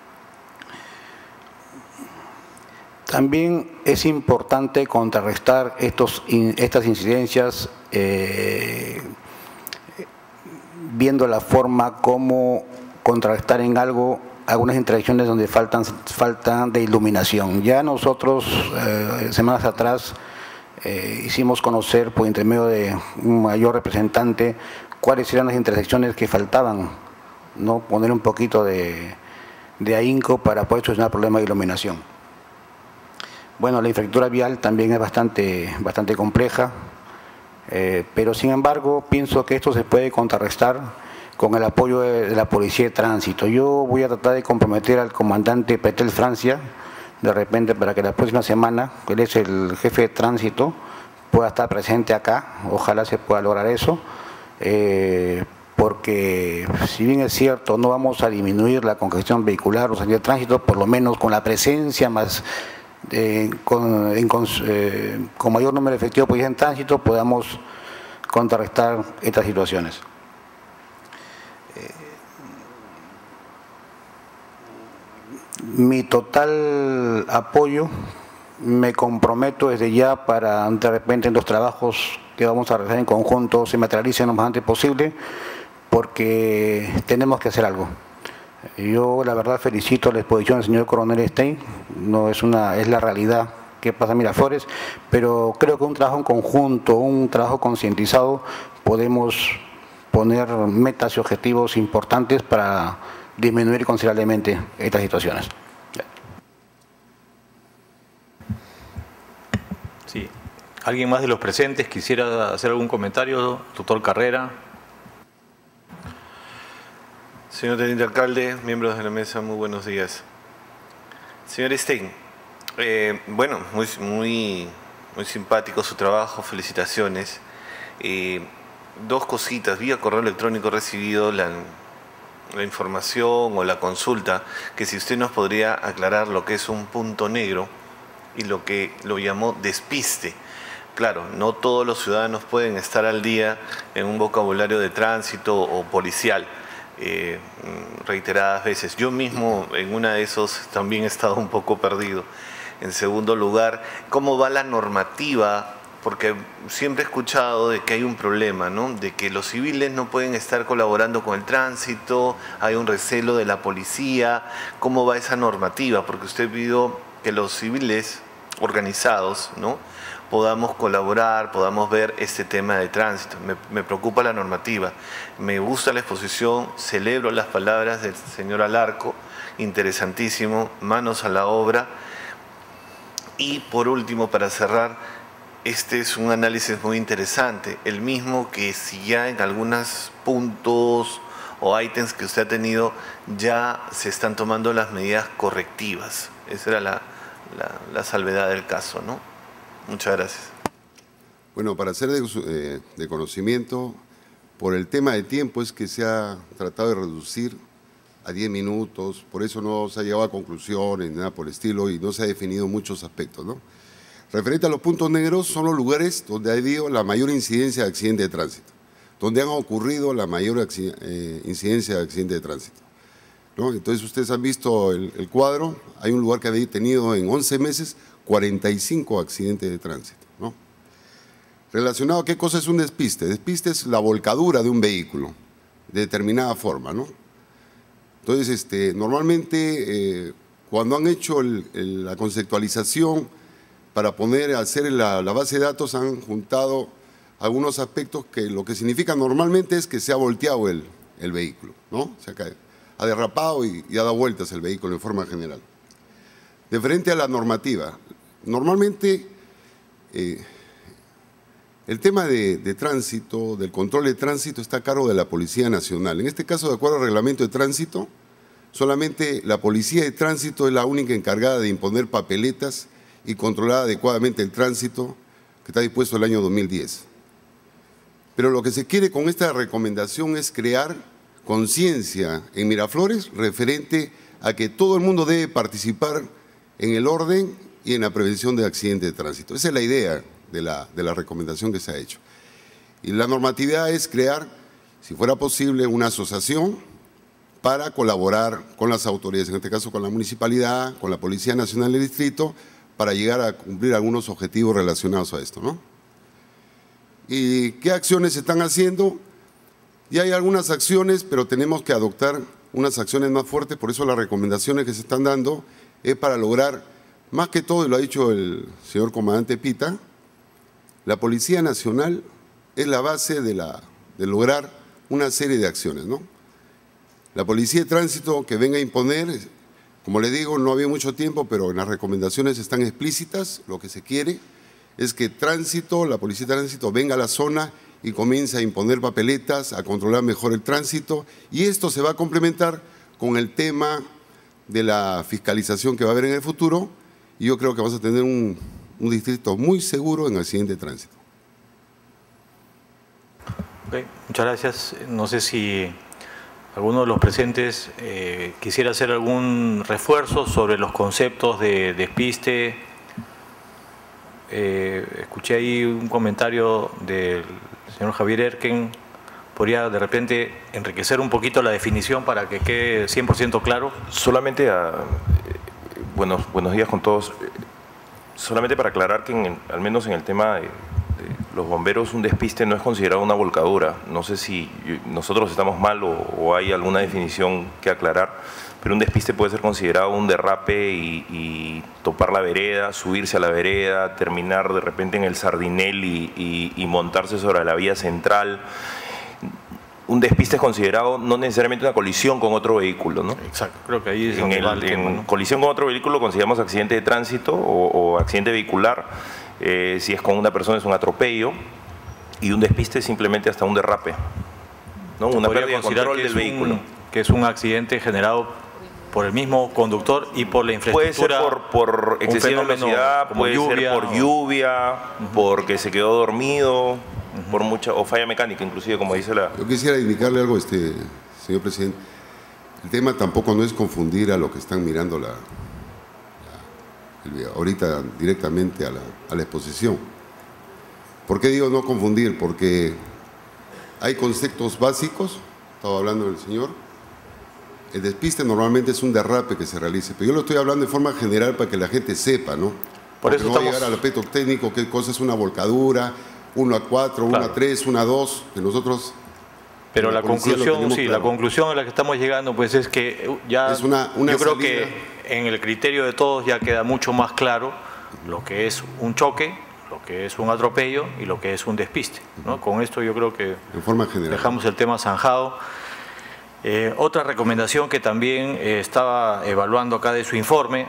También es importante contrarrestar estos, estas incidencias eh, viendo la forma como contrarrestar en algo algunas intersecciones donde faltan, faltan de iluminación. Ya nosotros, eh, semanas atrás, eh, hicimos conocer por intermedio de un mayor representante cuáles eran las intersecciones que faltaban, ¿no? Poner un poquito de, de ahínco para poder solucionar problemas de iluminación. Bueno, la infraestructura vial también es bastante, bastante compleja, eh, pero sin embargo pienso que esto se puede contrarrestar con el apoyo de, de la Policía de Tránsito. Yo voy a tratar de comprometer al comandante Petel Francia, de repente para que la próxima semana, él es el jefe de tránsito, pueda estar presente acá, ojalá se pueda lograr eso, eh, porque si bien es cierto, no vamos a disminuir la congestión vehicular o salida de tránsito, por lo menos con la presencia más, eh, con, en, con, eh, con mayor número de efectivos de policía en tránsito, podamos contrarrestar estas situaciones. Eh, mi total apoyo, me comprometo desde ya para de repente en los trabajos que vamos a realizar en conjunto se materialicen lo más antes posible, porque tenemos que hacer algo. Yo la verdad felicito la exposición del señor Coronel Stein, no es una, es la realidad que pasa en Miraflores, pero creo que un trabajo en conjunto, un trabajo concientizado, podemos poner metas y objetivos importantes para disminuir considerablemente estas situaciones. Sí. ¿Alguien más de los presentes quisiera hacer algún comentario? Doctor Carrera. Señor Teniente Alcalde, miembros de la mesa, muy buenos días. Señor Stein, eh, bueno, muy, muy, muy simpático su trabajo, felicitaciones. Eh, dos cositas, vía correo electrónico he recibido la, la información o la consulta, que si usted nos podría aclarar lo que es un punto negro y lo que lo llamó despiste. Claro, no todos los ciudadanos pueden estar al día en un vocabulario de tránsito o policial eh, reiteradas veces. Yo mismo en una de esos también he estado un poco perdido. En segundo lugar, ¿cómo va la normativa? Porque siempre he escuchado de que hay un problema, ¿no? De que los civiles no pueden estar colaborando con el tránsito, hay un recelo de la policía. ¿Cómo va esa normativa? Porque usted pidió que los civiles organizados, ¿no?, podamos colaborar, podamos ver este tema de tránsito. Me, me preocupa la normativa, me gusta la exposición, celebro las palabras del señor Alarco, interesantísimo, manos a la obra. Y por último, para cerrar, este es un análisis muy interesante, el mismo que si ya en algunos puntos o ítems que usted ha tenido ya se están tomando las medidas correctivas. Esa era la, la, la salvedad del caso, ¿no? Muchas gracias. Bueno, para hacer de, eh, de conocimiento, por el tema de tiempo es que se ha tratado de reducir a diez minutos, por eso no se ha llegado a conclusiones, nada por el estilo, y no se ha definido muchos aspectos, ¿no? Referente a los puntos negros, son los lugares donde ha habido la mayor incidencia de accidentes de tránsito, donde han ocurrido la mayor eh, incidencia de accidentes de tránsito, ¿no? Entonces, ustedes han visto el, el cuadro, hay un lugar que había tenido en once meses cuarenta y cinco accidentes de tránsito, ¿no? Relacionado a qué cosa es un despiste. Despiste es la volcadura de un vehículo, de determinada forma, ¿no? Entonces, este, normalmente, eh, cuando han hecho el, el, la conceptualización para poner, hacer la, la base de datos, han juntado algunos aspectos que lo que significa normalmente es que se ha volteado el, el vehículo, ¿no? Se ha, caído, ha derrapado y, y ha dado vueltas el vehículo en forma general. De frente a la normativa, normalmente eh, el tema de, de tránsito, del control de tránsito está a cargo de la Policía Nacional. En este caso, de acuerdo al reglamento de tránsito, solamente la Policía de Tránsito es la única encargada de imponer papeletas y controlar adecuadamente el tránsito que está dispuesto el año dos mil diez. Pero lo que se quiere con esta recomendación es crear conciencia en Miraflores referente a que todo el mundo debe participar en el orden y en la prevención de accidentes de tránsito. Esa es la idea de la, de la recomendación que se ha hecho. Y la normatividad es crear, si fuera posible, una asociación para colaborar con las autoridades, en este caso con la municipalidad, con la Policía Nacional del Distrito, para llegar a cumplir algunos objetivos relacionados a esto, ¿no? ¿Y qué acciones se están haciendo? Ya hay algunas acciones, pero tenemos que adoptar unas acciones más fuertes, por eso las recomendaciones que se están dando es para lograr, más que todo, y lo ha dicho el señor comandante Pita, la Policía Nacional es la base de, la, de lograr una serie de acciones, ¿no? La Policía de Tránsito que venga a imponer, como le digo, no había mucho tiempo, pero en las recomendaciones están explícitas, lo que se quiere es que tránsito, la Policía de Tránsito venga a la zona y comience a imponer papeletas, a controlar mejor el tránsito, y esto se va a complementar con el tema de la fiscalización que va a haber en el futuro, y yo creo que vamos a tener un, un distrito muy seguro en accidente de tránsito. Okay, muchas gracias. No sé si alguno de los presentes eh, quisiera hacer algún refuerzo sobre los conceptos de despiste. Eh, escuché ahí un comentario del señor Javier Erken. ¿Podría de repente enriquecer un poquito la definición para que quede cien por ciento claro? Solamente, a, eh, buenos, buenos días con todos. Solamente para aclarar que en, al menos en el tema de, de los bomberos, un despiste no es considerado una volcadura. No sé si nosotros estamos mal o, o hay alguna definición que aclarar, pero un despiste puede ser considerado un derrape y, y topar la vereda, subirse a la vereda, terminar de repente en el Sardinel y, y, y montarse sobre la vía central. Un despiste es considerado no necesariamente una colisión con otro vehículo, ¿no? Exacto, creo que ahí es en, el, el tema, en ¿no? colisión con otro vehículo consideramos accidente de tránsito o, o accidente vehicular. Eh, si es con una persona es un atropello, y un despiste es simplemente hasta un derrape, ¿no? Una pérdida de control del vehículo. Un, que es un accidente generado por el mismo conductor y por la infraestructura. Puede ser por, por excesiva velocidad, puede lluvia, ser por o... lluvia, uh-huh. porque se quedó dormido, uh-huh. por mucha o falla mecánica, inclusive, como dice la... Yo quisiera indicarle algo, este, señor presidente. El tema tampoco no es confundir a lo que están mirando la, la, el, ahorita directamente a la, a la exposición. ¿Por qué digo no confundir? Porque hay conceptos básicos, estaba hablando el señor. El despiste normalmente es un derrape que se realice, pero yo lo estoy hablando de forma general para que la gente sepa, ¿no? Por eso no estamos... va a llegar al aspecto técnico, qué cosa es una volcadura, uno a cuatro, claro. uno a tres, uno a dos, que nosotros... Pero la conclusión, sí, claro. la conclusión a la que estamos llegando, pues es que ya... Es una, una yo creo salida. que en el criterio de todos ya queda mucho más claro lo que es un choque, lo que es un atropello y lo que es un despiste, ¿no? Con esto yo creo que en forma general. Dejamos el tema zanjado. Eh, otra recomendación que también eh, estaba evaluando acá de su informe,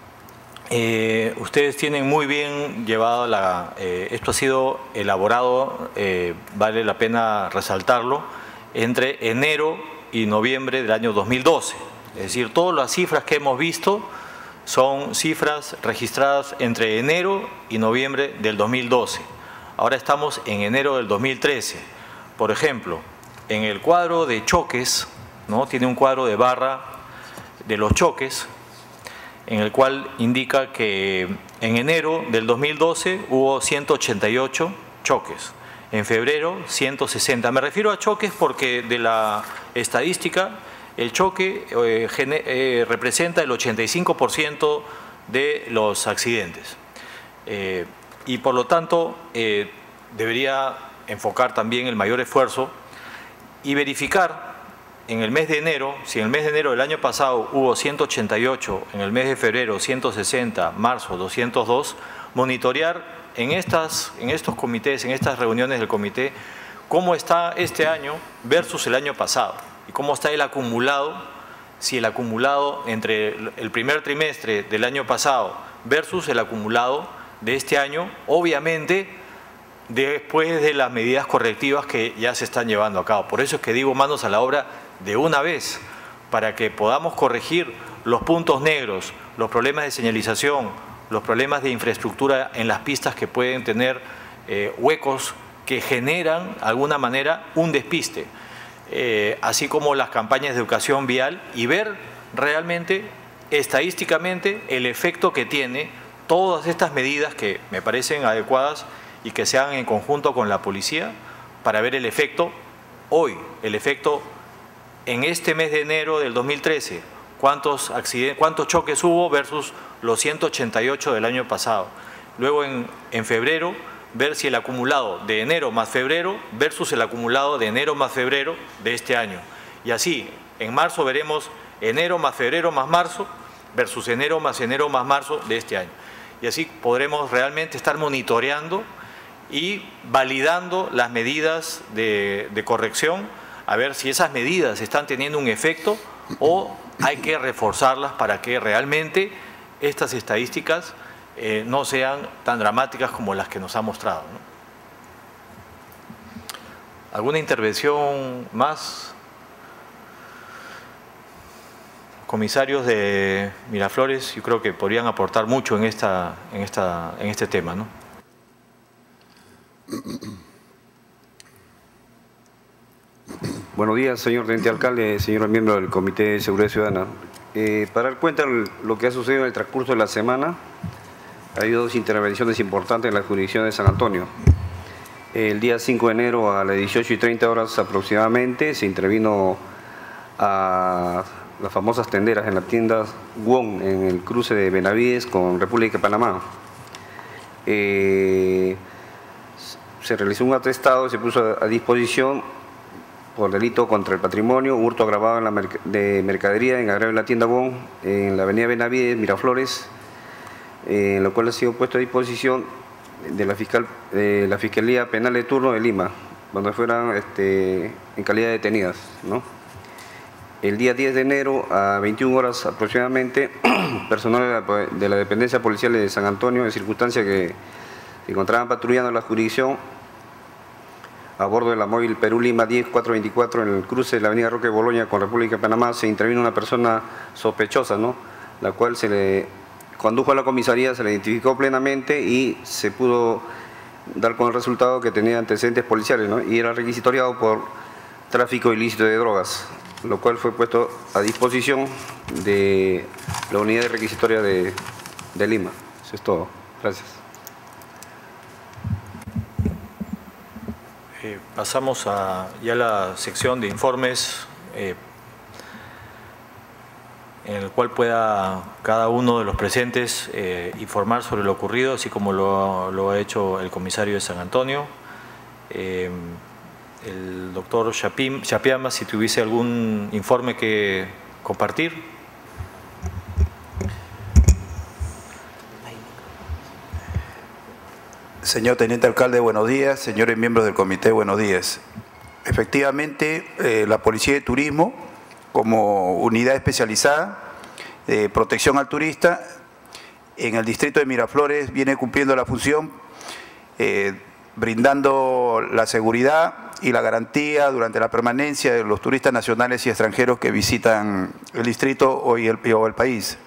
eh, ustedes tienen muy bien llevado la, eh, esto ha sido elaborado, eh, vale la pena resaltarlo, entre enero y noviembre del año dos mil doce. Es decir, todas las cifras que hemos visto son cifras registradas entre enero y noviembre del dos mil doce. Ahora estamos en enero del dos mil trece. Por ejemplo, en el cuadro de choques, ¿no? Tiene un cuadro de barra de los choques, en el cual indica que en enero del dos mil doce hubo ciento ochenta y ocho choques, en febrero ciento sesenta. Me refiero a choques porque de la estadística el choque eh, gene, eh, representa el ochenta y cinco por ciento de los accidentes. Eh, y por lo tanto eh, debería enfocar también el mayor esfuerzo y verificar en el mes de enero, si en el mes de enero del año pasado hubo ciento ochenta y ocho, en el mes de febrero ciento sesenta, marzo doscientos dos, monitorear en, estas, en estos comités, en estas reuniones del comité, cómo está este año versus el año pasado y cómo está el acumulado, si el acumulado entre el primer trimestre del año pasado versus el acumulado de este año, obviamente después de las medidas correctivas que ya se están llevando a cabo. Por eso es que digo manos a la obra de una vez, para que podamos corregir los puntos negros, los problemas de señalización, los problemas de infraestructura en las pistas que pueden tener eh, huecos que generan, de alguna manera, un despiste, eh, así como las campañas de educación vial y ver realmente, estadísticamente, el efecto que tiene todas estas medidas que me parecen adecuadas y que se hagan en conjunto con la policía para ver el efecto hoy, el efecto en este mes de enero del dos mil trece, cuántos, accidentes, cuántos choques hubo versus los ciento ochenta y ocho del año pasado. Luego en, en febrero, ver si el acumulado de enero más febrero versus el acumulado de enero más febrero de este año. Y así, en marzo veremos enero más febrero más marzo versus enero más enero más marzo de este año. Y así podremos realmente estar monitoreando y validando las medidas de, de corrección, a ver si esas medidas están teniendo un efecto o hay que reforzarlas para que realmente estas estadísticas eh, no sean tan dramáticas como las que nos ha mostrado, ¿no? ¿Alguna intervención más? Comisarios de Miraflores, yo creo que podrían aportar mucho en, esta, en, esta, en este tema, ¿no? Buenos días, señor teniente alcalde, señor miembro del Comité de Seguridad Ciudadana. Eh, para dar cuenta de lo que ha sucedido en el transcurso de la semana, ha habido dos intervenciones importantes en la jurisdicción de San Antonio. El día cinco de enero a las dieciocho y treinta horas aproximadamente se intervino a las famosas tenderas en la tienda Wong en el cruce de Benavides con República de Panamá. Eh, se realizó un atestado y se puso a disposición por delito contra el patrimonio, hurto agravado en la merc de mercadería en agravio de la tienda Wong en la avenida Benavides, Miraflores, eh, en lo cual ha sido puesto a disposición de la, fiscal, de la Fiscalía Penal de turno de Lima, donde fueran este, en calidad de detenidas, ¿no? El día diez de enero a veintiuna horas aproximadamente, personal de la, de la dependencia policial de San Antonio, en circunstancia que se encontraban patrullando la jurisdicción a bordo de la móvil Perú Lima diez cuatrocientos veinticuatro en el cruce de la avenida Roque Boloña con República de Panamá, se intervino una persona sospechosa, ¿no? La cual se le condujo a la comisaría, se le identificó plenamente y se pudo dar con el resultado que tenía antecedentes policiales, ¿no? Y era requisitoriado por tráfico ilícito de drogas, lo cual fue puesto a disposición de la unidad de requisitoria de, de Lima. Eso es todo. Gracias. Eh, pasamos a ya la sección de informes eh, en el cual pueda cada uno de los presentes eh, informar sobre lo ocurrido, así como lo, lo ha hecho el comisario de San Antonio. Eh, el doctor Chapim, Chapiama, si tuviese algún informe que compartir. Señor Teniente Alcalde, buenos días. Señores miembros del comité, buenos días. Efectivamente, eh, la Policía de Turismo, como unidad especializada de protección al turista, en el distrito de Miraflores viene cumpliendo la función, eh, brindando la seguridad y la garantía durante la permanencia de los turistas nacionales y extranjeros que visitan el distrito o el, o el país.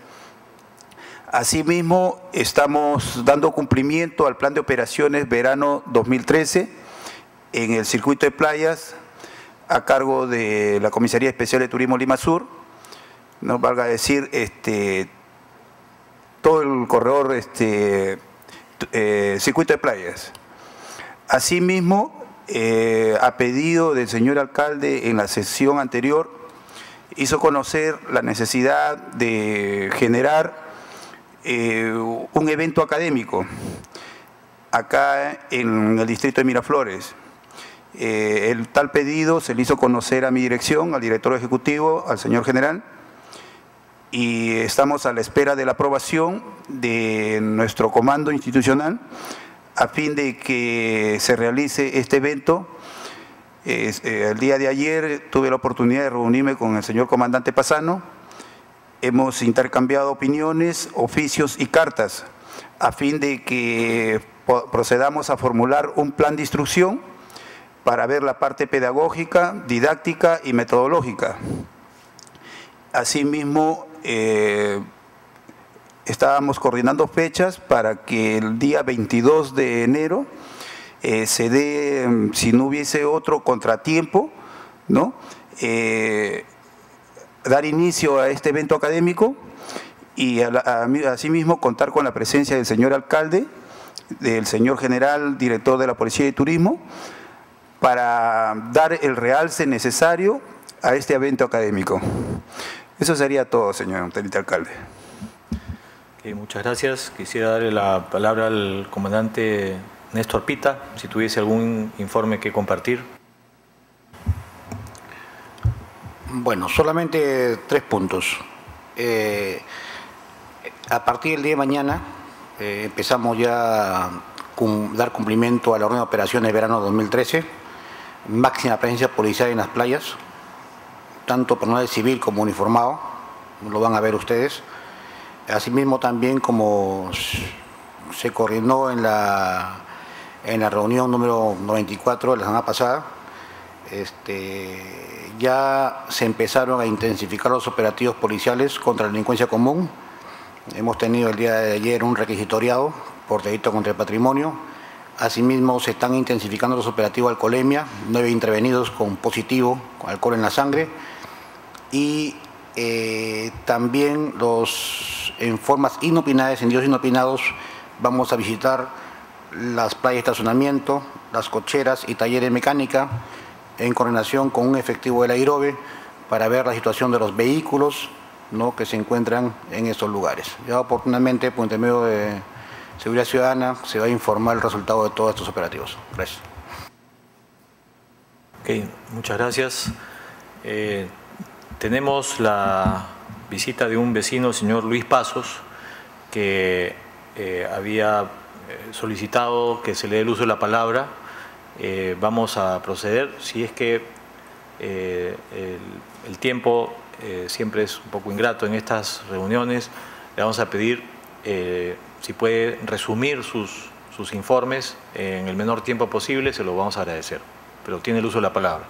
Asimismo, estamos dando cumplimiento al plan de operaciones verano dos mil trece en el circuito de playas a cargo de la Comisaría Especial de Turismo Lima Sur, no valga decir este, todo el corredor este, eh, circuito de playas. Asimismo, eh, a pedido del señor alcalde en la sesión anterior, hizo conocer la necesidad de generar Eh, un evento académico acá en el distrito de Miraflores. Eh, el tal pedido se le hizo conocer a mi dirección, al director ejecutivo, al señor general, y estamos a la espera de la aprobación de nuestro comando institucional a fin de que se realice este evento. Eh, eh, el día de ayer tuve la oportunidad de reunirme con el señor comandante Pasano. Hemos intercambiado opiniones, oficios y cartas a fin de que procedamos a formular un plan de instrucción para ver la parte pedagógica, didáctica y metodológica. Asimismo, eh, estábamos coordinando fechas para que el día veintidós de enero eh, se dé, si no hubiese otro contratiempo, ¿no? Eh, dar inicio a este evento académico y a la, a, asimismo contar con la presencia del señor alcalde, del señor general director de la Policía de Turismo, para dar el realce necesario a este evento académico. Eso sería todo, señor teniente alcalde. Okay, muchas gracias. Quisiera darle la palabra al comandante Néstor Pita, si tuviese algún informe que compartir. Bueno, solamente tres puntos. Eh, a partir del día de mañana eh, empezamos ya a cum, dar cumplimiento a la orden de operaciones de verano dos mil trece, máxima presencia policial en las playas, tanto personal civil como uniformado, lo van a ver ustedes. Asimismo también, como se coordinó en la, en la reunión número noventa y cuatro de la semana pasada, este, ya se empezaron a intensificar los operativos policiales contra la delincuencia común. Hemos tenido el día de ayer un requisitoriado por delito contra el patrimonio. Asimismo, se están intensificando los operativos de alcoholemia, nueve intervenidos con positivo, con alcohol en la sangre. Y eh, también los, en formas inopinadas, en días inopinados, vamos a visitar las playas de estacionamiento, las cocheras y talleres de mecánica, en coordinación con un efectivo del AIROBE, para ver la situación de los vehículos, ¿no?, que se encuentran en estos lugares. Ya oportunamente, por intermedio de Seguridad Ciudadana, se va a informar el resultado de todos estos operativos. Gracias. Ok, muchas gracias. Eh, tenemos la visita de un vecino, el señor Luis Pasos, que eh, había solicitado que se le dé el uso de la palabra. Eh, vamos a proceder. Si es que eh, el, el tiempo eh, siempre es un poco ingrato en estas reuniones, le vamos a pedir eh, si puede resumir sus, sus informes en el menor tiempo posible, se lo vamos a agradecer. Pero tiene el uso de la palabra.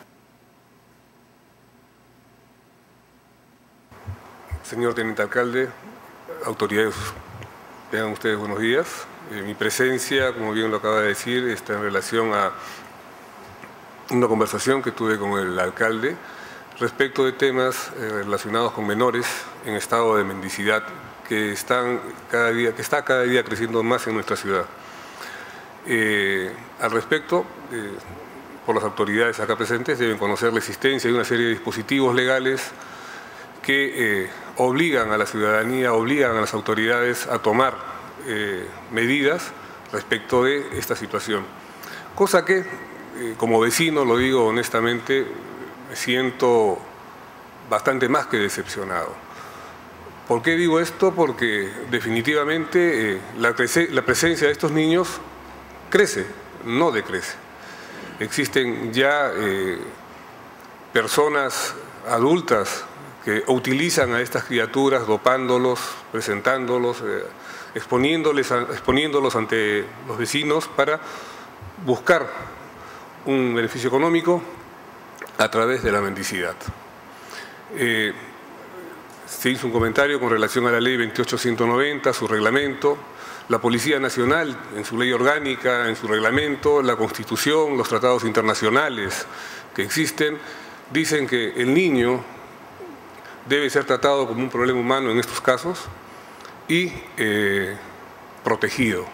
Señor Teniente Alcalde, autoridades, tengan ustedes buenos días. Eh, mi presencia, como bien lo acaba de decir, está en relación a una conversación que tuve con el alcalde respecto de temas eh, relacionados con menores en estado de mendicidad que, están cada día, que está cada día creciendo más en nuestra ciudad. Eh, al respecto, eh, por las autoridades acá presentes, deben conocer la existencia de una serie de dispositivos legales que eh, obligan a la ciudadanía, obligan a las autoridades a tomar eh, medidas respecto de esta situación. Cosa que, eh, como vecino, lo digo honestamente, me siento bastante más que decepcionado. ¿Por qué digo esto? Porque definitivamente eh, la, la presencia de estos niños crece, no decrece. Existen ya eh, personas adultas que utilizan a estas criaturas dopándolos, presentándolos, eh, exponiéndoles a, exponiéndolos ante los vecinos para buscar un beneficio económico a través de la mendicidad. Eh, se hizo un comentario con relación a la ley veintiocho ciento noventa, su reglamento, la Policía Nacional en su ley orgánica, en su reglamento, la Constitución, los tratados internacionales que existen, dicen que el niño debe ser tratado como un problema humano en estos casos y eh, protegido.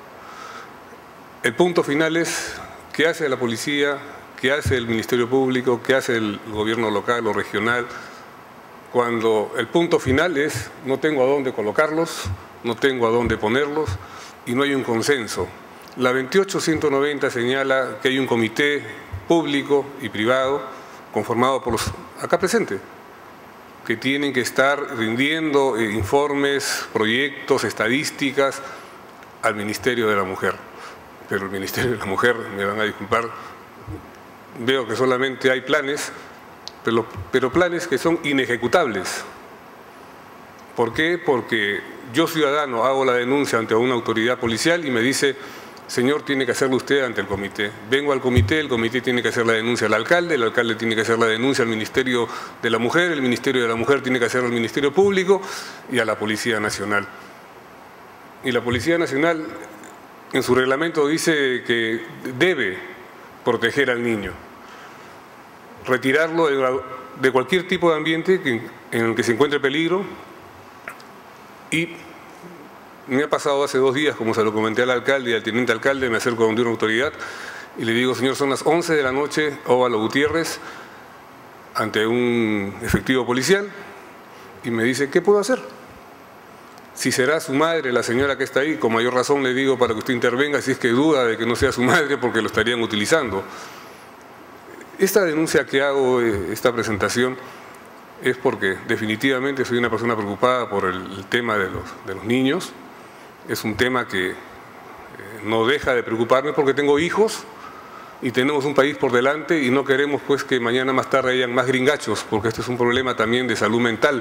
El punto final es qué hace la policía, qué hace el Ministerio Público, qué hace el gobierno local o regional, cuando el punto final es no tengo a dónde colocarlos, no tengo a dónde ponerlos y no hay un consenso. La veintiocho ciento noventa señala que hay un comité público y privado conformado por los acá presentes, que tienen que estar rindiendo eh, informes, proyectos, estadísticas al Ministerio de la Mujer. Pero el Ministerio de la Mujer, me van a disculpar, veo que solamente hay planes, pero, pero planes que son inejecutables. ¿Por qué? Porque yo, ciudadano, hago la denuncia ante una autoridad policial y me dice, señor, tiene que hacerlo usted ante el comité. Vengo al comité, el comité tiene que hacer la denuncia al alcalde, el alcalde tiene que hacer la denuncia al Ministerio de la Mujer, el Ministerio de la Mujer tiene que hacerlo al Ministerio Público y a la Policía Nacional. Y la Policía Nacional en su reglamento dice que debe proteger al niño, retirarlo de, de cualquier tipo de ambiente que, en el que se encuentre peligro. Y me ha pasado hace dos días, como se lo comenté al alcalde y al teniente alcalde, me acerco a una autoridad y le digo, señor, son las once de la noche, Óvalo Gutiérrez, ante un efectivo policial, y me dice, ¿qué puedo hacer? Si será su madre, la señora que está ahí, con mayor razón le digo para que usted intervenga, si es que duda de que no sea su madre, porque lo estarían utilizando. Esta denuncia que hago, esta presentación, es porque definitivamente soy una persona preocupada por el, el tema de los, de los niños. Es un tema que eh, no deja de preocuparme porque tengo hijos y tenemos un país por delante y no queremos pues que mañana más tarde hayan más gringachos, porque este es un problema también de salud mental.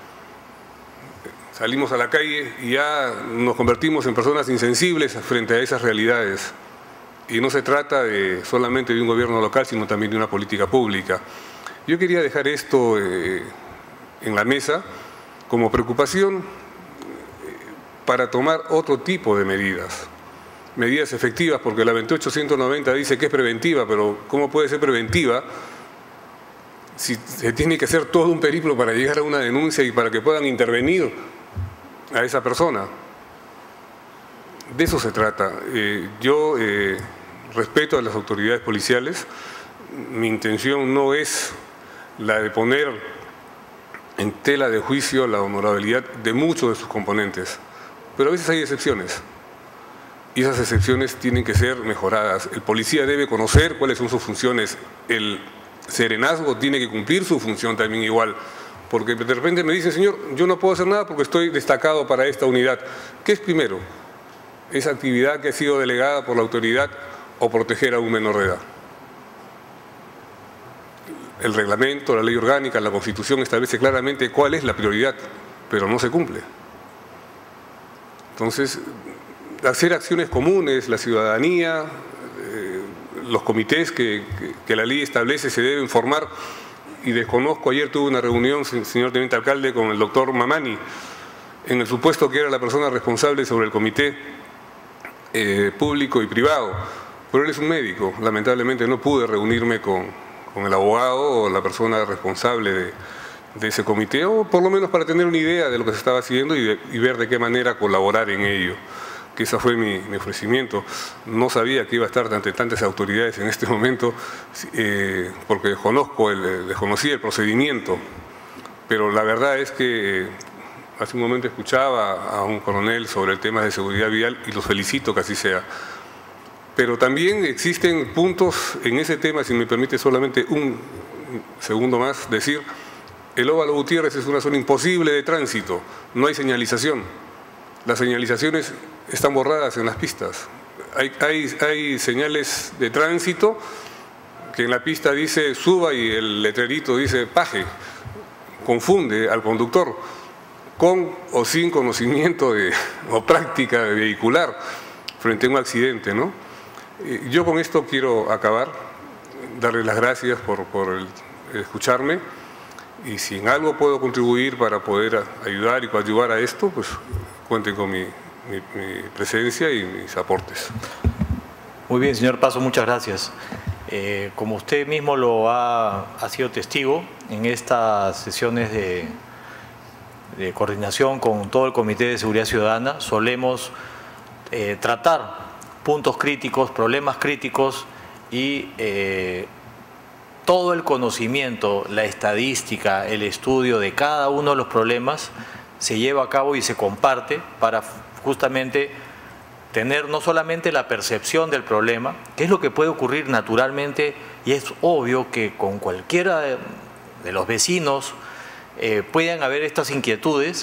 Salimos a la calle y ya nos convertimos en personas insensibles frente a esas realidades. Y no se trata de, solamente de un gobierno local, sino también de una política pública. Yo quería dejar esto eh, en la mesa como preocupación eh, para tomar otro tipo de medidas. medidas efectivas, porque la veintiocho ciento noventa dice que es preventiva, pero ¿cómo puede ser preventiva si se tiene que hacer todo un periplo para llegar a una denuncia y para que puedan intervenir a esa persona? De eso se trata. Eh, yo eh, respeto a las autoridades policiales. Mi intención no es la de poner en tela de juicio la honorabilidad de muchos de sus componentes, pero a veces hay excepciones. Y esas excepciones tienen que ser mejoradas. El policía debe conocer cuáles son sus funciones. El serenazgo tiene que cumplir su función también igual. Porque de repente me dicen, señor, yo no puedo hacer nada porque estoy destacado para esta unidad. ¿Qué es primero? ¿Esa actividad que ha sido delegada por la autoridad o proteger a un menor de edad? El reglamento, la ley orgánica, la Constitución establece claramente cuál es la prioridad, pero no se cumple. Entonces, hacer acciones comunes, la ciudadanía, eh, los comités que, que, que la ley establece se deben formar, y desconozco, ayer tuve una reunión, señor teniente alcalde, con el doctor Mamani, en el supuesto que era la persona responsable sobre el comité eh, público y privado, pero él es un médico, lamentablemente no pude reunirme con, con el abogado o la persona responsable de, de ese comité, o por lo menos para tener una idea de lo que se estaba haciendo y, de, y ver de qué manera colaborar en ello. Que ese fue mi, mi ofrecimiento. No sabía que iba a estar ante tantas autoridades en este momento, eh, porque desconozco el, desconocía el procedimiento, pero la verdad es que hace un momento escuchaba a un coronel sobre el tema de seguridad vial y los felicito que así sea. Pero también existen puntos en ese tema, si me permite solamente un segundo más, decir, el Óvalo Gutiérrez es una zona imposible de tránsito, no hay señalización. Las señalizaciones están borradas en las pistas. Hay, hay, hay señales de tránsito que en la pista dice suba y el letrerito dice paje. Confunde al conductor con o sin conocimiento de, o práctica vehicular frente a un accidente, ¿no? Yo con esto quiero acabar, darles las gracias por, por el, escucharme, y si en algo puedo contribuir para poder ayudar y coadyuvar a esto, pues cuenten con mi, mi, mi presencia y mis aportes. Muy bien, señor Paso, muchas gracias. Eh, como usted mismo lo ha, ha sido testigo en estas sesiones de, de coordinación con todo el Comité de Seguridad Ciudadana, solemos eh, tratar puntos críticos, problemas críticos y eh, todo el conocimiento, la estadística, el estudio de cada uno de los problemas se lleva a cabo y se comparte para justamente tener no solamente la percepción del problema, que es lo que puede ocurrir naturalmente, y es obvio que con cualquiera de, de los vecinos eh, puedan haber estas inquietudes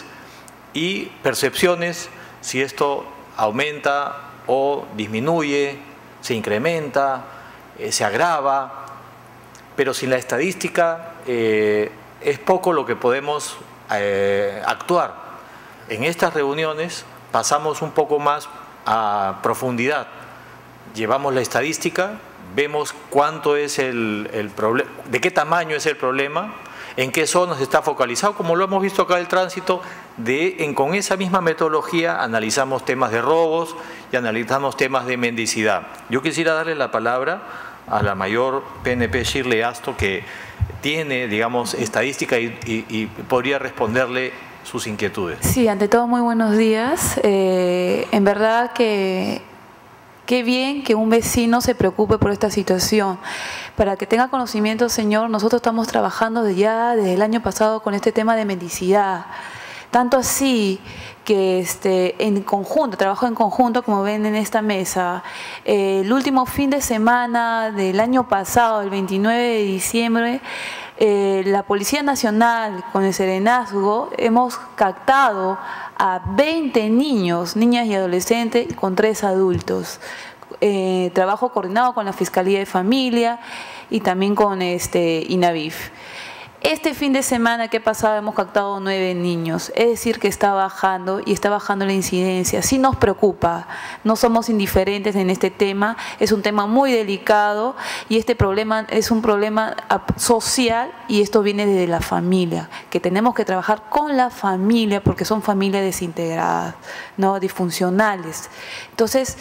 y percepciones, si esto aumenta o disminuye, se incrementa, eh, se agrava, pero sin la estadística eh, es poco lo que podemos eh, actuar. En estas reuniones pasamos un poco más a profundidad, llevamos la estadística, vemos cuánto es el, el problema, de qué tamaño es el problema, en qué zonas está focalizado, como lo hemos visto acá el tránsito, de, en, con esa misma metodología analizamos temas de robos y analizamos temas de mendicidad. Yo quisiera darle la palabra a la mayor P N P Shirley Asto, que tiene, digamos, estadística y, y, y podría responderle sus inquietudes. Sí, ante todo, muy buenos días. Eh, en verdad que qué bien que un vecino se preocupe por esta situación. Para que tenga conocimiento, señor, nosotros estamos trabajando de ya desde el año pasado con este tema de mendicidad. Tanto así que este, en conjunto, trabajo en conjunto, como ven en esta mesa, eh, el último fin de semana del año pasado, el veintinueve de diciembre, eh, la Policía Nacional con el Serenazgo hemos captado a veinte niños, niñas y adolescentes con tres adultos. Eh, trabajo coordinado con la Fiscalía de Familia y también con este INAVIF. Este fin de semana que ha pasado hemos captado nueve niños, es decir que está bajando y está bajando la incidencia. Sí nos preocupa, no somos indiferentes en este tema, es un tema muy delicado y este problema es un problema social y esto viene desde la familia, que tenemos que trabajar con la familia porque son familias desintegradas, no disfuncionales. Entonces,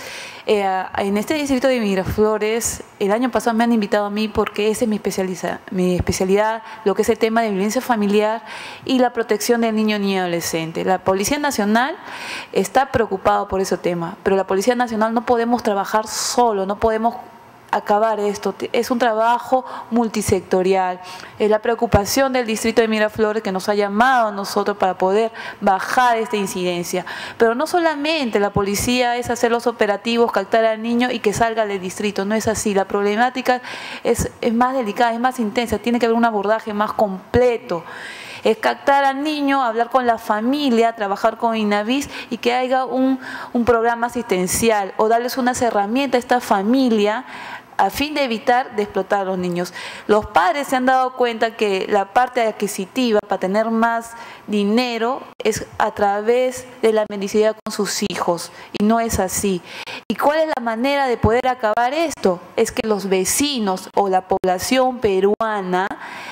Eh, en este distrito de Miraflores, el año pasado me han invitado a mí porque esa es mi especialidad, mi especialidad, lo que es el tema de violencia familiar y la protección del niño, niña y adolescente. La Policía Nacional está preocupada por ese tema, pero la Policía Nacional no podemos trabajar solo, no podemos acabar esto, es un trabajo multisectorial. Es la preocupación del distrito de Miraflores que nos ha llamado a nosotros para poder bajar esta incidencia. Pero no solamente la policía es hacer los operativos, captar al niño y que salga del distrito, no es así. La problemática es, es más delicada, es más intensa, tiene que haber un abordaje más completo. Es captar al niño, hablar con la familia, trabajar con INAVIS y que haya un, un programa asistencial o darles unas herramientas a esta familia a fin de evitar de explotar a los niños. Los padres se han dado cuenta que la parte adquisitiva para tener más dinero es a través de la mendicidad con sus hijos y no es así. ¿Y cuál es la manera de poder acabar esto? Es que los vecinos o la población peruana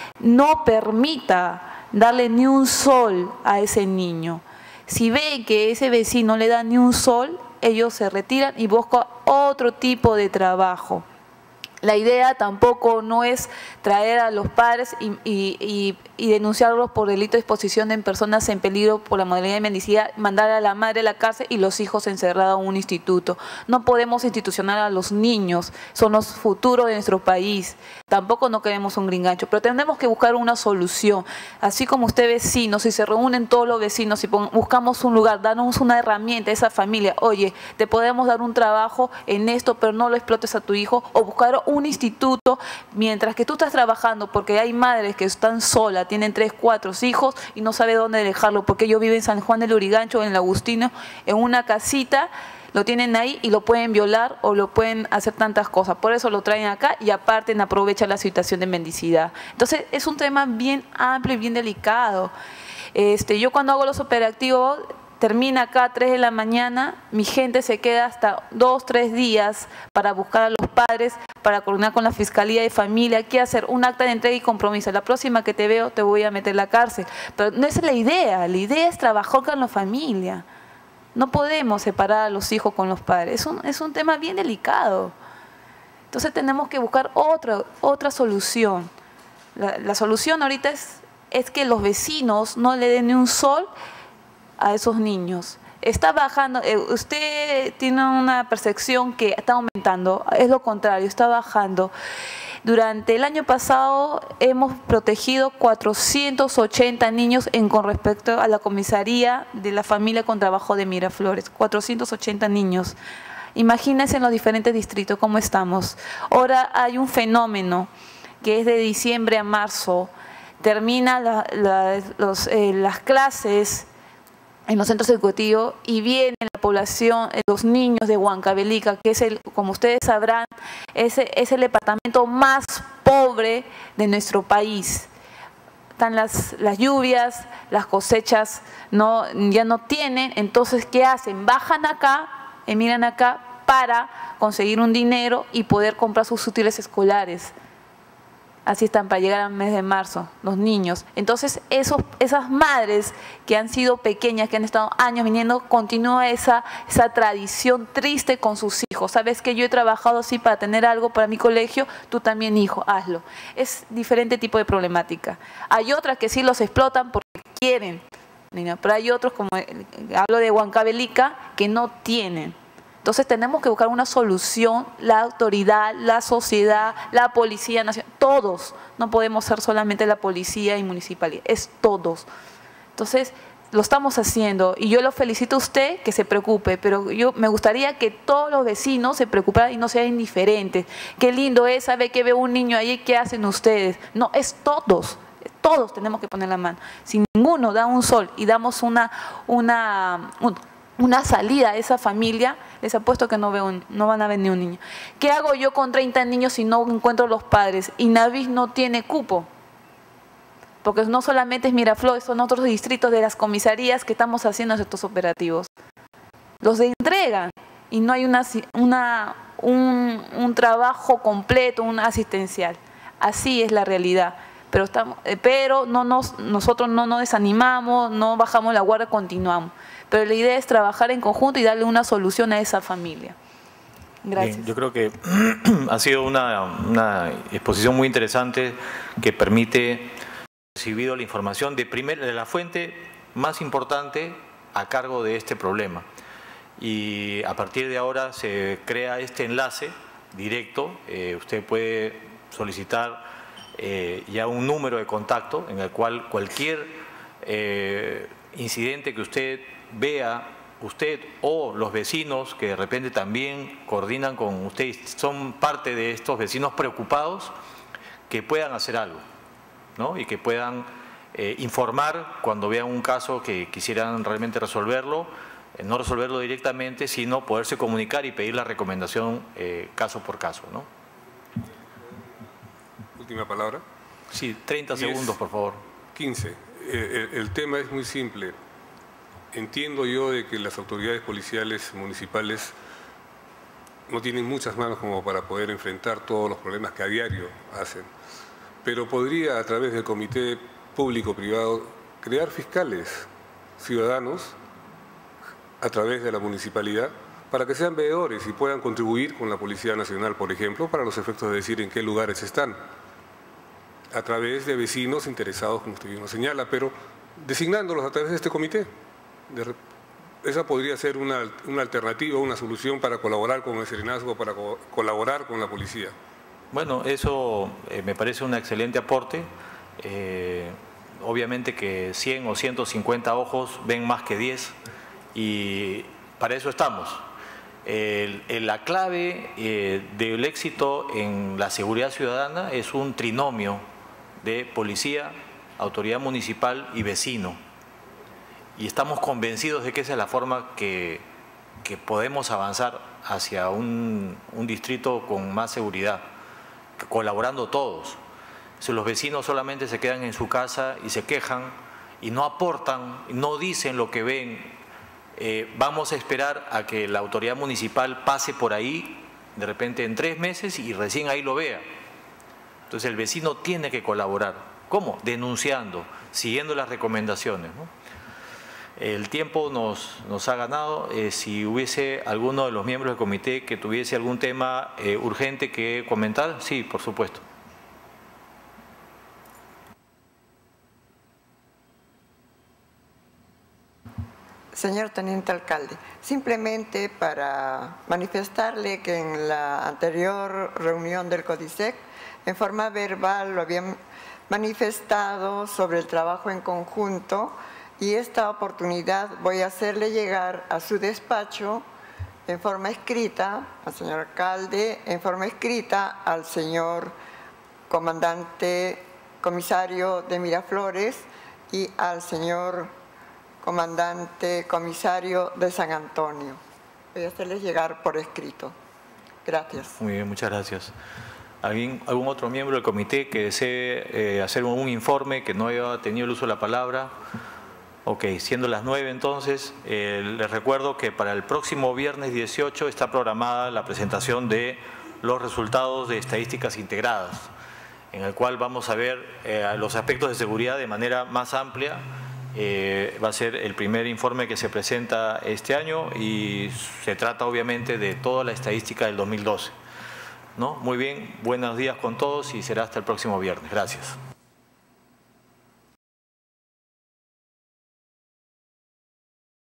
no permita darle ni un sol a ese niño. Si ven que ese vecino no le da ni un sol, ellos se retiran y buscan otro tipo de trabajo. La idea tampoco no es traer a los padres y, y, y, y denunciarlos por delito de exposición de personas en peligro por la modalidad de mendicidad, mandar a la madre a la cárcel y los hijos encerrados en un instituto. No podemos institucionar a los niños, son los futuros de nuestro país. Tampoco no queremos un gringancho, pero tenemos que buscar una solución. Así como usted vecino, si se reúnen todos los vecinos y buscamos un lugar, danos una herramienta a esa familia, oye, te podemos dar un trabajo en esto, pero no lo explotes a tu hijo, o buscar un instituto, mientras que tú estás trabajando, porque hay madres que están solas, tienen tres, cuatro hijos y no sabe dónde dejarlo, porque ellos viven en San Juan del Lurigancho, en el Agustino, en una casita, lo tienen ahí y lo pueden violar o lo pueden hacer tantas cosas. Por eso lo traen acá y aparte aprovechan la situación de mendicidad. Entonces es un tema bien amplio y bien delicado. Este, yo cuando hago los operativos, termina acá a tres de la mañana, mi gente se queda hasta dos, tres días para buscar a los padres, para coordinar con la Fiscalía de Familia, qué hacer, un acta de entrega y compromiso. La próxima que te veo te voy a meter en la cárcel. Pero no es la idea, la idea es trabajar con la familia. No podemos separar a los hijos con los padres, es un, es un tema bien delicado. Entonces tenemos que buscar otra, otra solución. La, la solución ahorita es, es que los vecinos no le den ni un sol a esos niños. Está bajando, eh, usted tiene una percepción que está aumentando, es lo contrario, está bajando. Durante el año pasado hemos protegido cuatrocientos ochenta niños en, con respecto a la comisaría de la familia con trabajo de Miraflores, cuatrocientos ochenta niños. Imagínense en los diferentes distritos cómo estamos. Ahora hay un fenómeno que es de diciembre a marzo, termina la, la, los, eh, las clases en los centros educativos y viene la población, los niños de Huancavelica, que es el, como ustedes sabrán, es, es el departamento más pobre de nuestro país. Están las, las lluvias, las cosechas no, ya no tienen, entonces ¿qué hacen? Bajan acá, eh, miran acá para conseguir un dinero y poder comprar sus útiles escolares. Así están para llegar al mes de marzo, los niños. Entonces, esos, esas madres que han sido pequeñas, que han estado años viniendo, continúa esa, esa tradición triste con sus hijos. Sabes que yo he trabajado así para tener algo para mi colegio, tú también, hijo, hazlo. Es diferente tipo de problemática. Hay otras que sí los explotan porque quieren, pero hay otros, como hablo de Huancavelica, que no tienen. Entonces tenemos que buscar una solución, la autoridad, la sociedad, la policía nacional, todos. No podemos ser solamente la policía y municipalidad, es todos. Entonces lo estamos haciendo y yo lo felicito a usted que se preocupe, pero yo me gustaría que todos los vecinos se preocuparan y no sean indiferentes. Qué lindo es, sabe que veo un niño ahí, ¿qué hacen ustedes? No, es todos. Todos tenemos que poner la mano. Si ninguno da un sol y damos una, una, un, una salida a esa familia, les apuesto que no, veo, no van a ver ni un niño. ¿Qué hago yo con treinta niños si no encuentro los padres? INAVIS no tiene cupo, porque no solamente es Miraflores, son otros distritos de las comisarías que estamos haciendo estos operativos. Los entregan y no hay una, una, un, un trabajo completo, un asistencial. Así es la realidad. Pero, estamos, pero no nos, nosotros no nos desanimamos, no bajamos la guardia, continuamos. Pero la idea es trabajar en conjunto y darle una solución a esa familia. Gracias. Bien, yo creo que ha sido una, una exposición muy interesante que permite recibir la información de, primer, de la fuente más importante a cargo de este problema. Y a partir de ahora se crea este enlace directo. Eh, usted puede solicitar eh, ya un número de contacto en el cual cualquier eh, incidente que usted vea, usted o los vecinos que de repente también coordinan con usted, son parte de estos vecinos preocupados, que puedan hacer algo, ¿no? Y que puedan eh, informar cuando vean un caso que quisieran realmente resolverlo, eh, no resolverlo directamente, sino poderse comunicar y pedir la recomendación eh, caso por caso, ¿no? Última palabra. Sí, treinta segundos, por favor. quince. Eh, el, el tema es muy simple. Entiendo yo de que las autoridades policiales municipales no tienen muchas manos como para poder enfrentar todos los problemas que a diario hacen, pero podría a través del comité público-privado crear fiscales ciudadanos a través de la municipalidad para que sean veedores y puedan contribuir con la Policía Nacional, por ejemplo, para los efectos de decir en qué lugares están, a través de vecinos interesados, como usted bien señala, pero designándolos a través de este comité. De, esa podría ser una, una alternativa, una solución para colaborar con el serenazgo, para co colaborar con la policía. Bueno, eso eh, me parece un excelente aporte. Eh, obviamente que cien o ciento cincuenta ojos ven más que diez y para eso estamos. El, el, la clave eh, del éxito en la seguridad ciudadana es un trinomio de policía, autoridad municipal y vecino. Y estamos convencidos de que esa es la forma que, que podemos avanzar hacia un, un distrito con más seguridad, colaborando todos. Si los vecinos solamente se quedan en su casa y se quejan y no aportan, no dicen lo que ven, eh, vamos a esperar a que la autoridad municipal pase por ahí de repente en tres meses y recién ahí lo vea. Entonces el vecino tiene que colaborar. ¿Cómo? Denunciando, siguiendo las recomendaciones, ¿no? El tiempo nos, nos ha ganado. Eh, si hubiese alguno de los miembros del comité que tuviese algún tema eh, urgente que comentar, sí, por supuesto. Señor Teniente Alcalde, simplemente para manifestarle que en la anterior reunión del CODISEC, en forma verbal lo habían manifestado sobre el trabajo en conjunto. Y esta oportunidad voy a hacerle llegar a su despacho en forma escrita, al señor alcalde, en forma escrita al señor comandante comisario de Miraflores y al señor comandante comisario de San Antonio. Voy a hacerles llegar por escrito. Gracias. Muy bien, muchas gracias. ¿Alguien, ¿Algún otro miembro del comité que desee eh, hacer un informe que no haya tenido el uso de la palabra? Ok, siendo las nueve entonces, eh, les recuerdo que para el próximo viernes dieciocho está programada la presentación de los resultados de estadísticas integradas, en el cual vamos a ver eh, los aspectos de seguridad de manera más amplia. Eh, va a ser el primer informe que se presenta este año y se trata obviamente de toda la estadística del dos mil doce, ¿no? Muy bien, buenos días con todos y será hasta el próximo viernes. Gracias.